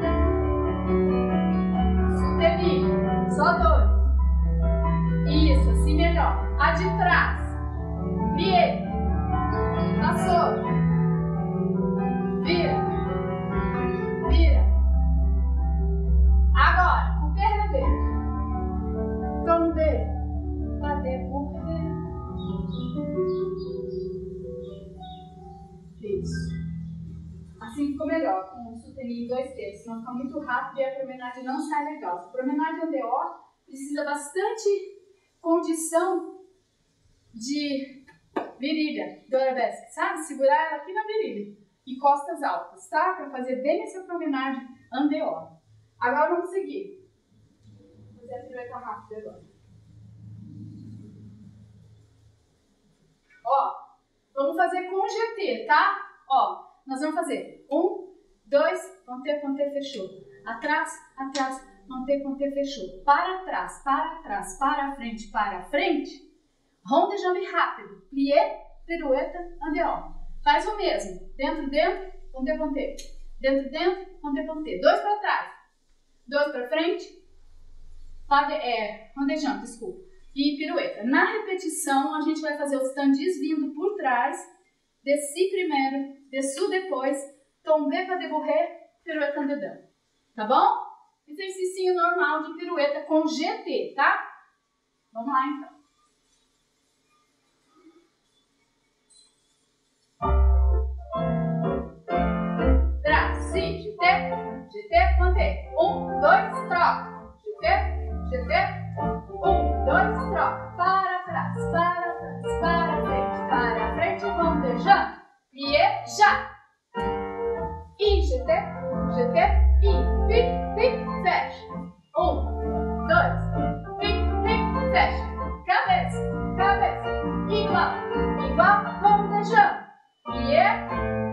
Soutenir. Só 2. Isso. Assim melhor. A de trás. Plié. Passou. Vira. Vira. Agora, coupé relevé. Tomber. Bater, coupé. Isso. Assim ficou melhor, com o soutenir em 2 dedos. Senão fica muito rápido e a promenade não sai legal. A promenade NDO precisa bastante condição de virilha do arabesque, sabe? Segurar ela aqui na virilha. E costas altas, tá? Para fazer bem essa promenade NDO. Agora vamos seguir. Vou fazer a pirueta rápida agora. Ó, vamos fazer com GT, tá? Ó, nós vamos fazer 1, 2, ponte, ponte, fechou. Atrás, atrás, ponte, ponte, fechou. Para trás, para frente. Ronde de jambe rápido. Plié, pirueta, NDO. Faz o mesmo. Dentro, ponte, ponte. Dentro, ponte, ponte. 2 para trás. 2 para frente. Rondejante, desculpa. E pirueta. Na repetição, a gente vai fazer os tandis vindo por trás. Desci primeiro, desçu depois. Tombé para débourrer, pirueta en dedans. Tá bom? Exercício normal de pirueta com GT, tá? Vamos lá, então. GT, ponte. 1, 2, troca. GT, 1, 2, troca. Para trás, para frente, rondejante. Plié, já. E GT, e pique, fecha. 1, 2, pique, fecha. Cabeça, igual, rondejante. Plié,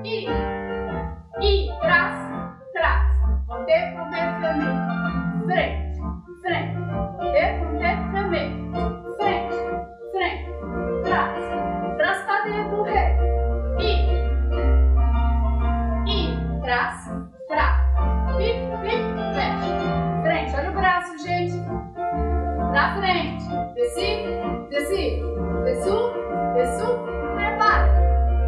e trás. Ponte, fermé. Frente. Ponte, fermé. Frente. Trás para débourrer. E trás. Pique, fecha. Frente, olha o braço, gente. Pra frente. Desci. Desçu. Prepara.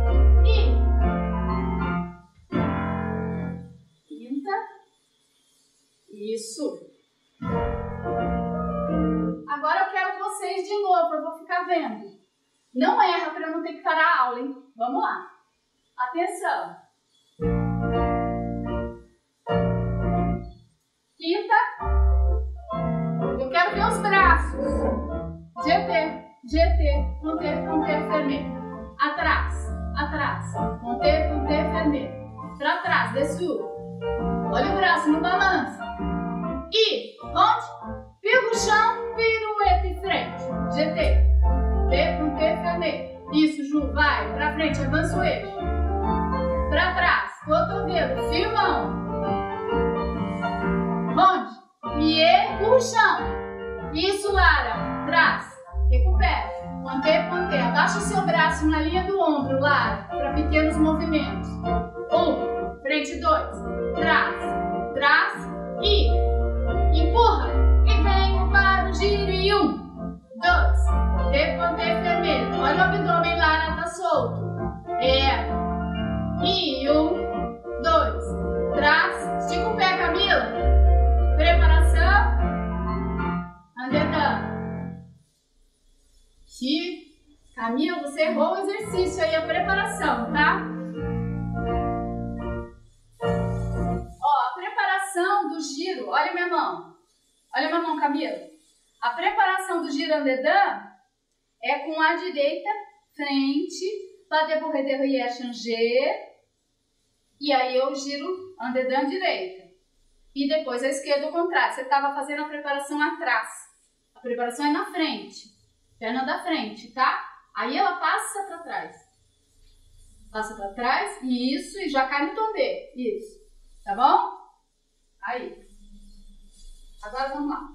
Isso. Agora eu quero vocês de novo, eu vou ficar vendo. Não erra para eu não ter que parar a aula, hein? Vamos lá. Atenção. Quinta. Eu quero ver os braços. GT, ponte, fermé. Atrás. Ponte, fermé. Para trás, desçu. Olha o braço, não balança. E, onde? Pelo chão, pirueta em frente. GT. Ponte, fermé. Isso, Ju, vai. Pra frente, avança o eixo. Pra trás, cotovelo, firmão. Onde? Plié, puxa o chão. Isso, Lara. Trás. Recupera. Ponte. Abaixa o seu braço na linha do ombro, Lara. Para pequenos movimentos. 1, frente 2. Trás. E empurra. E venho para o giro. E 1, 2. Ponte, fermé. Olha o abdômen, Lara, tá solto. E 1, 2. Trás. Estica o pé, Camila. Preparação. Andedando. Camila, você errou o exercício aí, a preparação, tá? Ó, a preparação do giro, olha minha mão. Olha minha mão, Camila. A preparação do giro en dedans é com a direita, frente, pas débourrer derrière, changer. E aí eu giro en dedans direita. E depois a esquerda o contrário. Você estava fazendo a preparação atrás. A preparação é na frente. Perna da frente, tá? Aí ela passa para trás. Passa para trás, isso, e já cai no tombé. Isso. Tá bom? Aí. Agora vamos lá.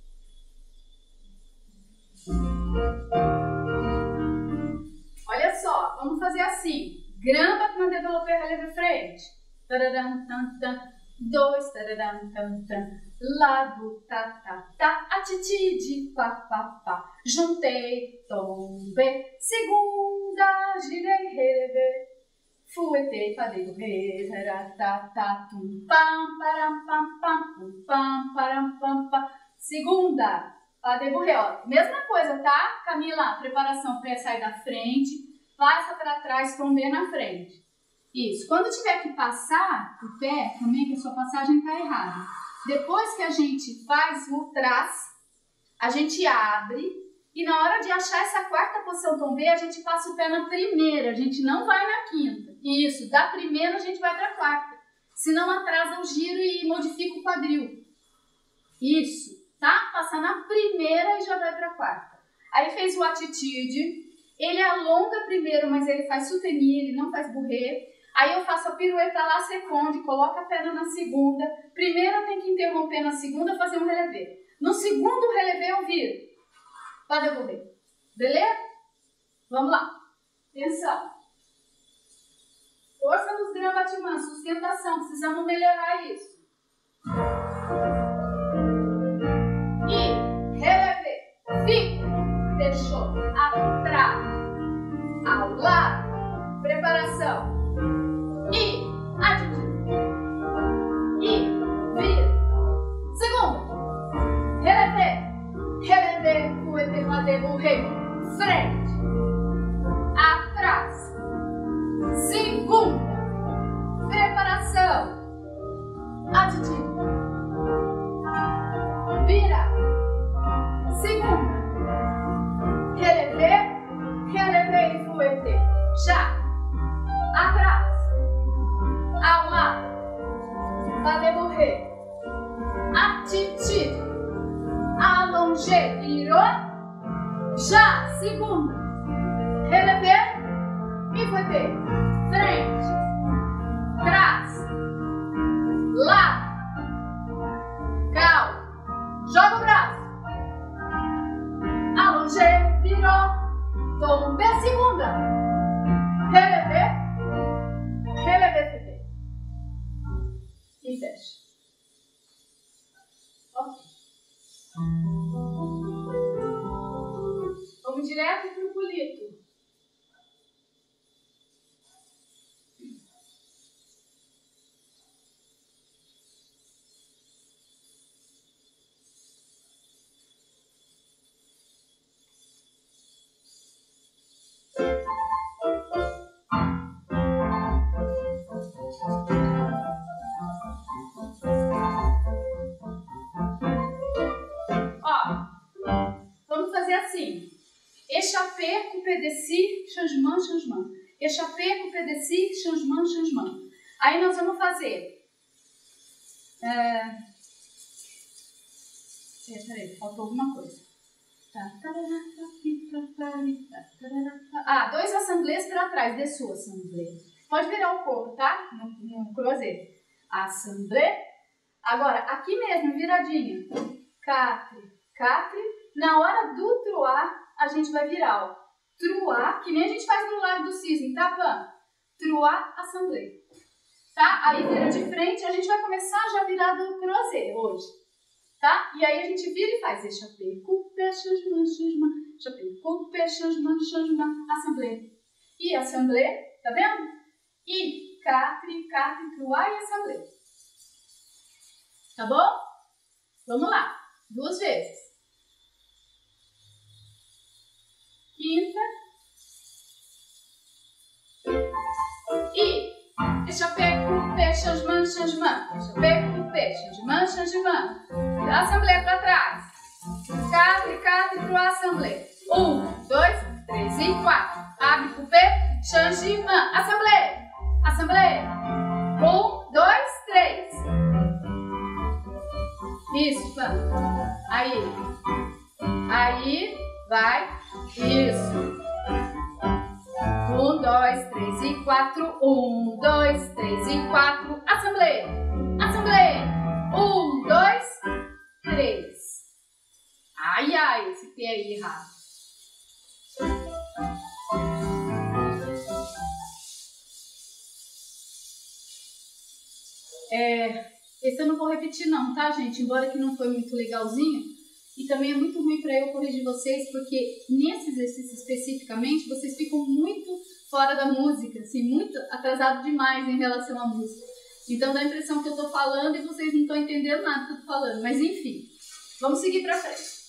Olha só, vamos fazer assim. Grand battement développé releve frente. Tararam, tan, tan. 2, tararam, tan, tan. Lado, tá, tá, tá. Atitude, pá, pá, pá. Juntei, tombei. Segunda, girei, relevei. Fouettei, padei, rei, tá, tá, tum, pam, param, pam, pam, tum, pam, param, pam, pam. Segunda, padei, ó. Mesma coisa, tá? Camila, preparação, pé sai da frente. Passa para trás, tombei na frente. Isso. Quando tiver que passar o pé, também que a sua passagem está errada. Depois que a gente faz o trás, a gente abre e na hora de achar essa quarta posição tombé, a gente passa o pé na primeira, a gente não vai na quinta. Isso. Da primeira a gente vai para a quarta. Senão atrasa o giro e modifica o quadril. Isso. Tá? Passa na primeira e já vai para a quarta. Aí fez o attitude. Ele alonga primeiro, mas ele faz soutenir, ele não faz bourrée. Aí eu faço a pirueta lá seconde, coloco a perna na segunda. Primeiro eu tenho que interromper na segunda, fazer um relevé. No segundo relevé eu viro. Pode devolver. Beleza? Vamos lá. Atenção. Força dos grands batiments, sustentação. Precisamos melhorar isso. E relevé. Fica. Fechou. Atrás. Ao lado. Preparação. E atitude. E vira. Segunda. Relevé. Relevé. Fouettei, padei, bourrée. Frente. Atrás. Segunda. Preparação. Atitude. Vira. Segunda. Relevé, relevé e fouettei. Já. Atrás. Ao lado. Padei, bourrée. Attitude. Allongé. Virou. Já. Segunda. Relevé e fouettei. Frente. Trás. Lado. Cal. Joga o braço. Allongé. Virou, tombé, segunda, relevé, relevé, fouettei. E fecha. Ok. Vamos direto para o pulito. Échappé, coupé desci, changement, changement. Échappé, coupé desci, changement, changement. Aí nós vamos fazer. Peraí, faltou alguma coisa. Ah, 2 assemblées para trás, dessous assemblée. Pode virar o corpo, tá? No creuset. Assemblée. Agora, aqui mesmo, viradinha. Quatre, quatre. Na hora do truar, a gente vai virar, ó. Truar, que nem a gente faz no lado do cisne, tá, Pan? Truar, assemblée. Tá? Aí vira de frente, a gente vai começar já virar do creuset hoje. Tá? E aí a gente vira e faz échappé, coupé, changement, changement. Échappé, coupé, changement, changement. Assemblée. E assemblée, tá vendo? E quatre, quatre, truar e assemblée. Tá bom? Vamos lá. 2 vezes. Quinta. E échappé, coupé, changement, changement. Échappé, coupé, changement, changement. Assemblée para trás. Quatre, quatre, trois, assemblée. 1, 2, 3 e 4. Abre, coupé, changement. Assemblée. Assemblée. Isso, aí. Aí, vai. Isso. 1, 2, 3 e 4. 1, 2, 3 e 4. Assembleia. Assembleia. 1, 2, 3. Ai, ai, esse pé aí errado. Esse eu não vou repetir não, tá, gente? Embora que não foi muito legalzinho. E também é muito ruim para eu corrigir vocês, porque nesse exercício especificamente, vocês ficam muito fora da música, assim, muito atrasado demais em relação à música. Então dá a impressão que eu tô falando e vocês não estão entendendo nada que eu tô falando. Mas enfim, vamos seguir para frente.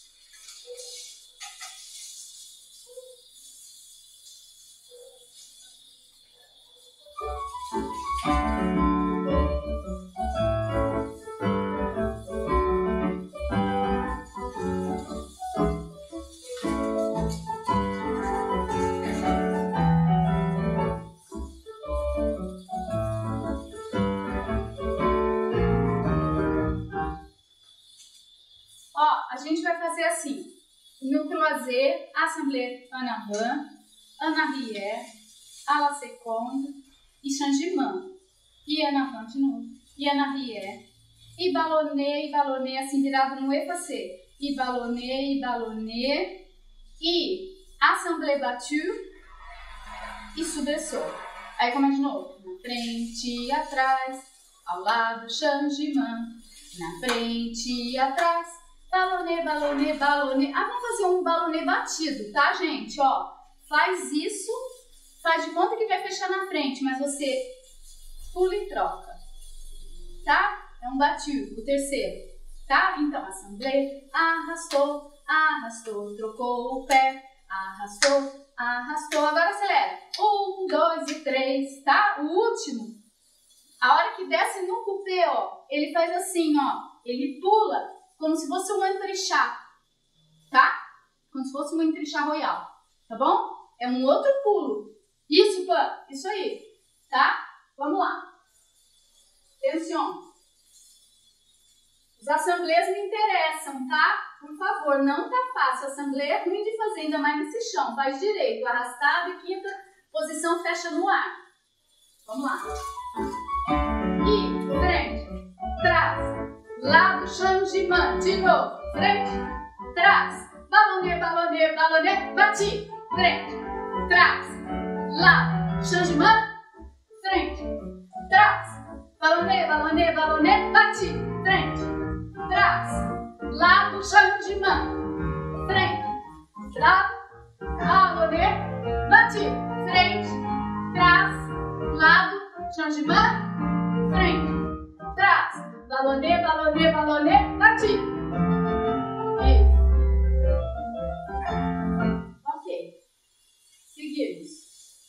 A gente vai fazer assim, no croisé, assemblée en avant, en arrière, à la seconde, e changement, e en avant de novo, e en arrière, e ballonner, assim virado no effacé, e ballonner, e assemblée battue, e soubresaut. Aí começa de novo, na frente e atrás, ao lado, changement, na frente e atrás, ballonner, ballonner, ballonner. Vamos fazer um ballonner batido, tá, gente? Ó, faz isso, faz de conta que vai fechar na frente, mas você pula e troca, tá? É um batido, o terceiro, tá? Então, assemblée, arrastou, arrastou, trocou o pé, arrastou, arrastou. Agora acelera. 1, 2 e 3, tá? O último, a hora que desce no coupé, ó, ele faz assim, ó, ele pula, como se fosse uma entrechá, tá? Como se fosse uma entrechá royal, tá bom? É um outro pulo. Isso, Pan, isso aí, tá? Vamos lá. Atenção. Os assemblées me interessam, tá? Por favor, não tá fácil. Assembleia é ruim de fazer, ainda mais nesse chão. Faz direito, arrastado e quinta posição, fecha no ar. Vamos lá. E frente, trás. Lado, changement, de novo, frente, trás, ballonner, ballonner, ballonner, bati, frente, trás, lado, changement, frente, trás, ballonner, ballonner, ballonner, bati, frente, trás, lado, changement, frente, lado, ballonner, bati, frente, trás, lado, changement, frente, trás, ballonner, ballonner, ballonner, bati. Isso. Ok. Seguimos.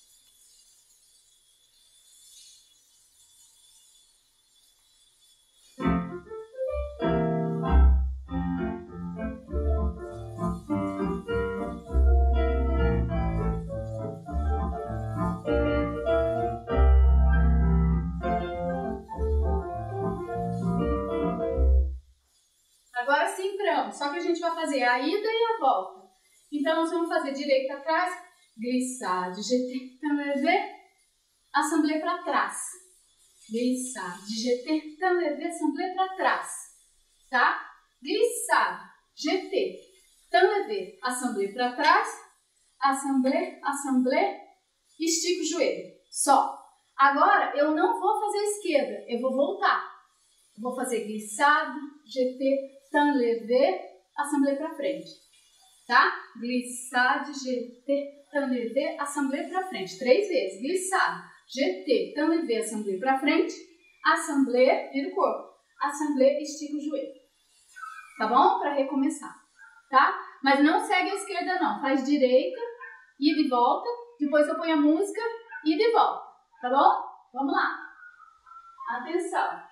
Agora sim, entramos, só que a gente vai fazer a ida e a volta. Então, nós vamos fazer direita atrás, glissade, jeté, levé, assemblée para trás. Glissade, jeté, levé, assemblée para trás. Tá? Glissade, jeté, levé, assemblée para trás, assemblée, estica o joelho. Só. Agora, eu não vou fazer a esquerda, eu vou voltar. Eu vou fazer glissade, jeté, levé, assemblée para frente, tá? Glissade, jeté, levé, assemblée para frente. 3 vezes. Glissade, jeté, levé, assemblée para frente. Assemblée, vira o corpo. Assemblée, estica o joelho. Tá bom? Para recomeçar, tá? Mas não segue a esquerda não. Faz direita, ida e volta. Depois eu ponho a música, ida e volta. Tá bom? Vamos lá. Atenção.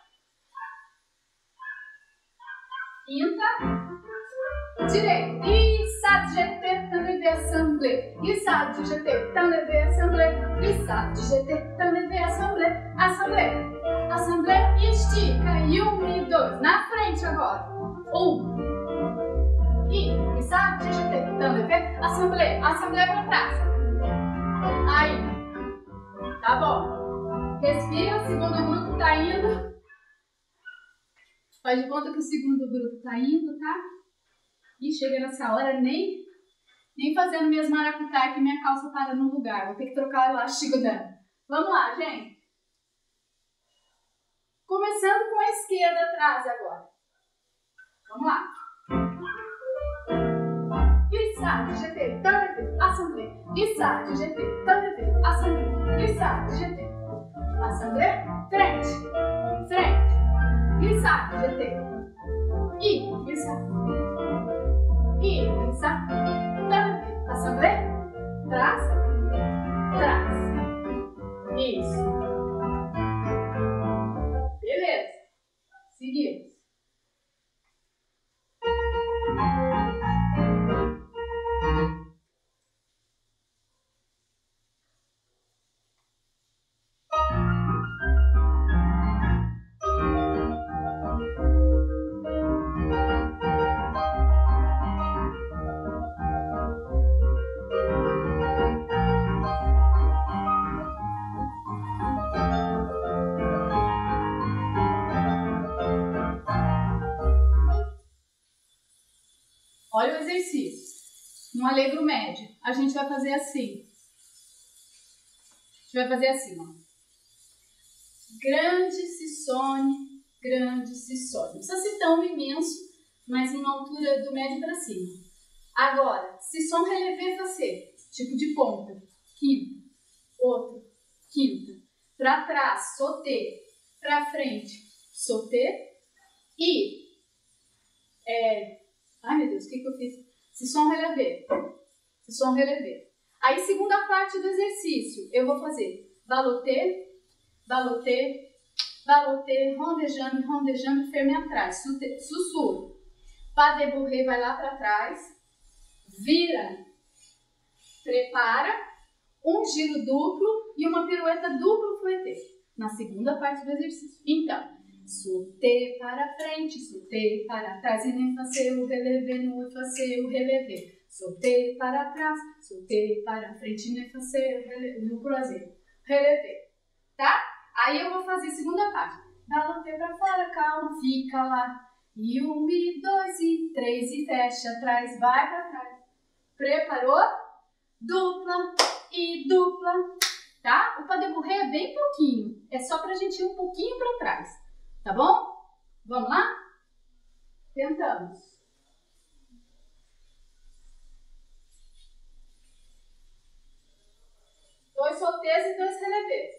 Quinta, direita, glissade, jeté, levé, assemblée, glissade, jeté, levé, assemblée, glissade, jeté, levé, assemblée, assemblée, assemblée, estica, e 1 e 2, na frente agora, E ça, jeté. Tandem, assemblée para trás. Aí. Tá bom. Respira, o segundo grupo tá indo. Faz de conta que o segundo grupo tá indo, tá? E chega nessa hora, nem fazendo mesmo maracutaia que minha calça para no lugar. Vou ter que trocar o elástico dela. Vamos lá, gente. Começando com a esquerda atrás agora. Vamos lá. Glissade, jeté, tandem, assemblée. Glissade, jeté, tandem, assemblée. Glissade, jeté. Assemblée, frente. Frente. Glissade, jeté. E glissade. E glissade. Tandem, assemblée. Trás. Trás. Isso. Beleza. Seguimos. Olha o exercício. No allegro médio, a gente vai fazer assim. A gente vai fazer assim, ó. Grande, si sonne, grande, si sonne. Não precisa ser tão imenso, mas em uma altura do médio para cima. Agora, si son relevé fazer, tipo de ponta. Quinta, outra, quinta. Para trás, sauter. Para frente, sauter. E ai, meu Deus, o que eu fiz? Si son relevé. Si son relevé. Aí, segunda parte do exercício, eu vou fazer baloter, baloter, baloter, rondejando, ferme atrás, sussurro. Pas de bourrée, vai lá para trás, vira, prepara, um giro duplo e uma pirueta duplo fouetté. Na segunda parte do exercício. Então, sauter para frente, sauter para trás, e nem fazer o relevé, não fazer o relevé. Sauter para trás, sauter para frente, nem fazer o relevé, no croisé, relevé. Tá? Aí eu vou fazer a segunda parte. Baloter para fora, calma, fica lá. E 1, e 2, e 3, e fecha atrás, vai para trás. Preparou? Dupla e dupla. Tá? O pas de bourrée é bem pouquinho. É só pra gente ir um pouquinho para trás. Tá bom? Vamos lá? Tentamos. Dois sautês e 2 relevés.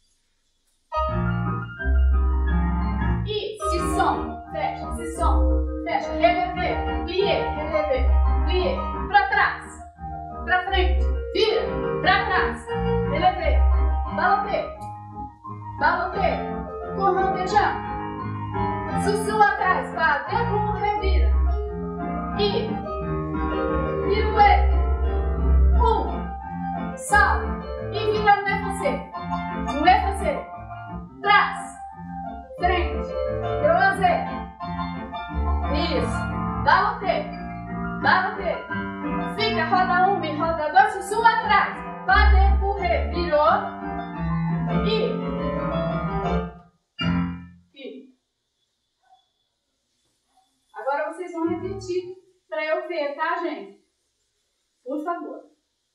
E si son, fecha, si son, fecha, relevé, plié, relevé, plié, pra trás, pra frente, vira, pra trás, relevé, baloter, baloter, corrondejando. Sussu atrás, para dentro, revira. E pirueta. Salta. E vira no efacê. No efacê. Trás. Frente. Croisé. Isso. Baloter. Baloter. Fica, roda 1 e roda 2. Sussu atrás. Para dentro, virou. E vocês vão repetir para eu ver, tá, gente? Por favor.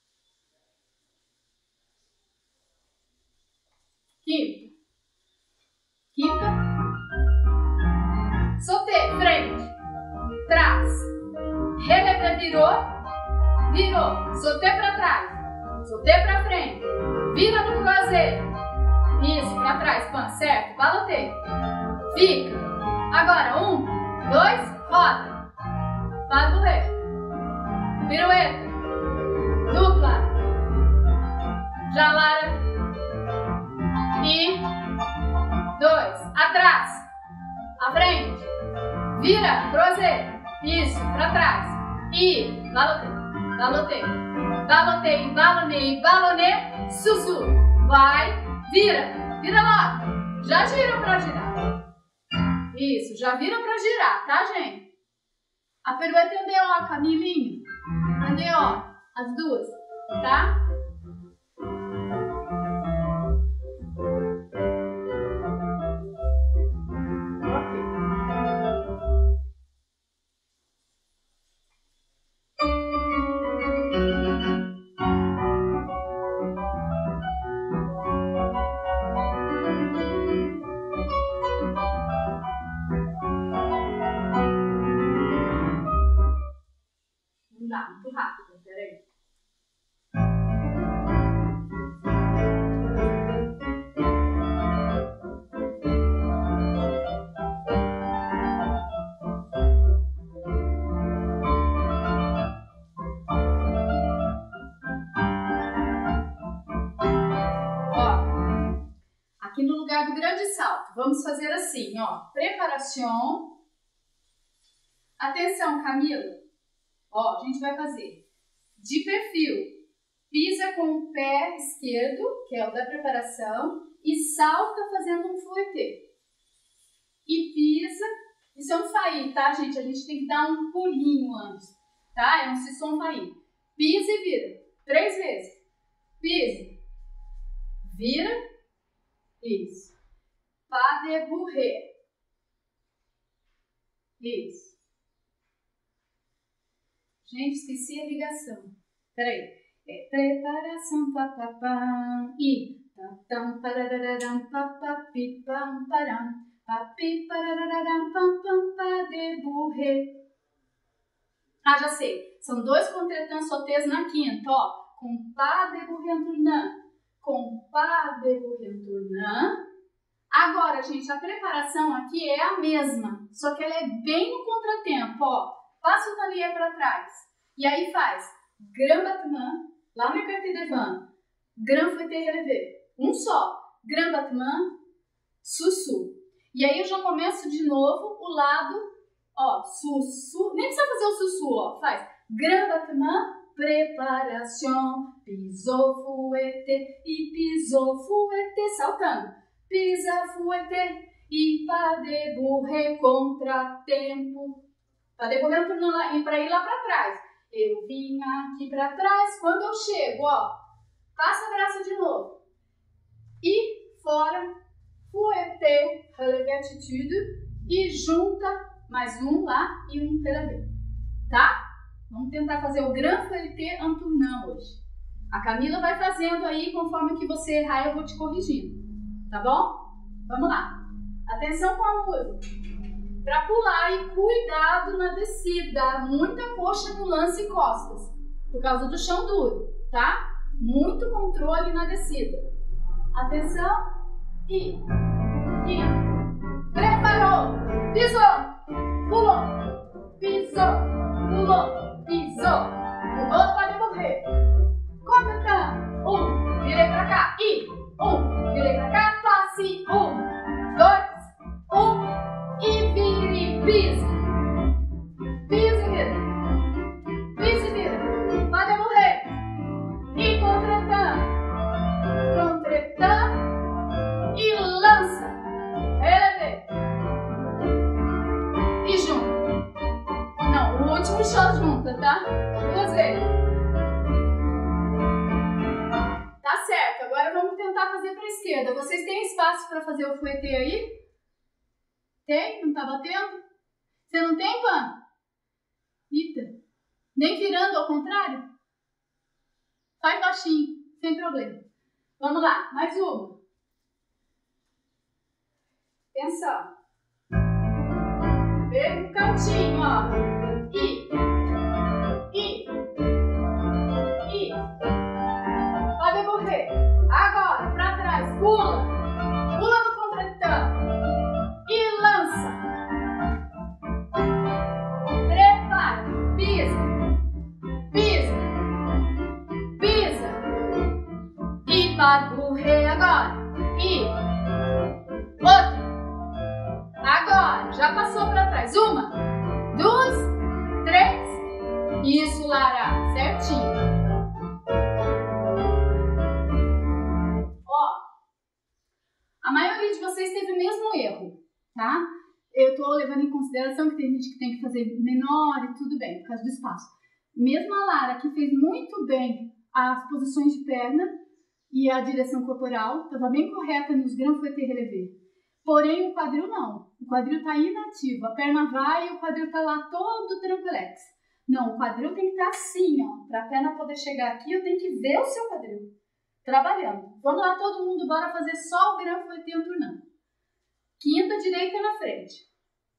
Quinta. Quinta. Sauter, frente. Trás. Relevé, virou. Virou. Sauter para trás. Sauter para frente. Vira no croisé. Isso, para trás, pan, certo? Baloter. Fica. Agora, 1, 2, roda, pas de bourrée, pirueta, dupla, jalara e 2, atrás, à frente, vira, croisé, isso, para trás, e baloter, baloter, baloter, baloné, baloné, sussu, vai, vira, vira logo, já gira para girar. Isso, já viram para girar, tá, gente? A pirueta é andeo, Camilinho. Andeo, as duas, tá? Muito rápido, peraí. Ó, aqui no lugar do grande salto, vamos fazer assim, ó. Preparação. Atenção, Camila. Ó, a gente vai fazer de perfil, pisa com o pé esquerdo, que é o da preparação, e salta fazendo um fouetté. E pisa, isso é um faí, tá, gente? A gente tem que dar um pulinho antes, tá? É um sisson faí. Pisa e vira, 3 vezes. Pisa, vira, isso. Pas de bourrée. Isso. Gente, esqueci a ligação. Peraí. É preparação, papapá, e tatam, parararam, papapi, pam, param, papi, parararam, pam, pam, pas de bourrée. Ah, já sei. São 2 contretemps sautés na quinta, ó. Com pas de bourrée en tournant. Com pas de bourrée en tournant. Agora, gente, a preparação aqui é a mesma, só que ela é bem no contratempo, ó. Passa o talier para trás. E aí faz grand battement, lá no écarté devant, grand fouetté relevé. Um só. Grand battement, sussu. E aí eu já começo de novo o lado, ó, sussu. Nem precisa fazer o sussu, ó. Faz grand battement, preparação, pisou, fouetté e pisou, fouetté, saltando. Pisa, fouetté e pas de bourrée, contratempo. Pas de bourrée para ir lá para trás. Eu vim aqui para trás. Quando eu chego, ó, passa a braça de novo. E fora, fouetté, relevé attitude. E junta mais um lá e um relevé. Tá? Vamos tentar fazer o grand fouetté en tournant hoje. A Camila vai fazendo aí, conforme que você errar, eu vou te corrigindo. Tá bom? Vamos lá. Atenção com a música. Para pular e cuidado na descida. Muita coxa no lance e costas. Por causa do chão duro, tá? Muito controle na descida. Atenção. E. Preparou. Pisou. Pulou. Pisou. Pulou. Pisou. Pulou para devolver. Completando. Virei para cá. E. Virei pra cá, passe, 1, 2, 1, e vire, pise. Pise e vira. Pise e vira. Pode morrer. E contratando. Contratando. E lança. Relevé. E junta. Não, o último chão junta, tá? 2 vezes. Tá certo, agora vamos tentar fazer para a esquerda. Vocês têm espaço para fazer o fouetté aí? Tem? Não tá batendo? Você não tem, Pan? Eita. Nem virando ao contrário? Faz baixinho, sem problema. Vamos lá, mais uma. Atenção. Pega o cantinho, ó. E. Pode correr. Agora, pra trás, pula. Pula no contratempo. E lança. Prepara. Pisa. Pisa. Pisa. E pode correr agora. E. Outra. Agora, já passou pra trás. 1, 2, 3. Isso, Lara. Certinho. A maioria de vocês teve o mesmo erro, tá? eu tô levando em consideração que tem gente que tem que fazer menor e tudo bem, por causa do espaço. Mesmo a Lara, que fez muito bem as posições de perna e a direção corporal, estava bem correta nos grand fouetté relevé. Porém, o quadril não. O quadril está inativo. A perna vai e o quadril está lá todo tranquilex. Não, o quadril tem que estar assim, ó. Para a perna poder chegar aqui, eu tenho que ver o seu quadril trabalhando. Vamos lá, todo mundo, bora fazer só o grand fouetté alternando. Quinta direita na frente.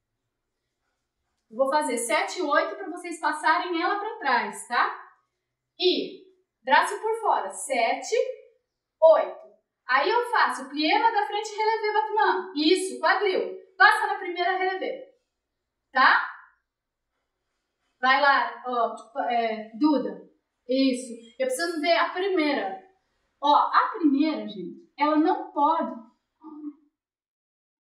Vou fazer 7 e 8 para vocês passarem ela para trás, tá? E braço por fora, 7, 8. Aí eu faço plié da frente, relevé battement. Isso, quadril. Passa na primeira relevé, tá? Vai lá, ó, Duda. Isso. Eu preciso ver a primeira. Ó, a primeira, gente, ela não pode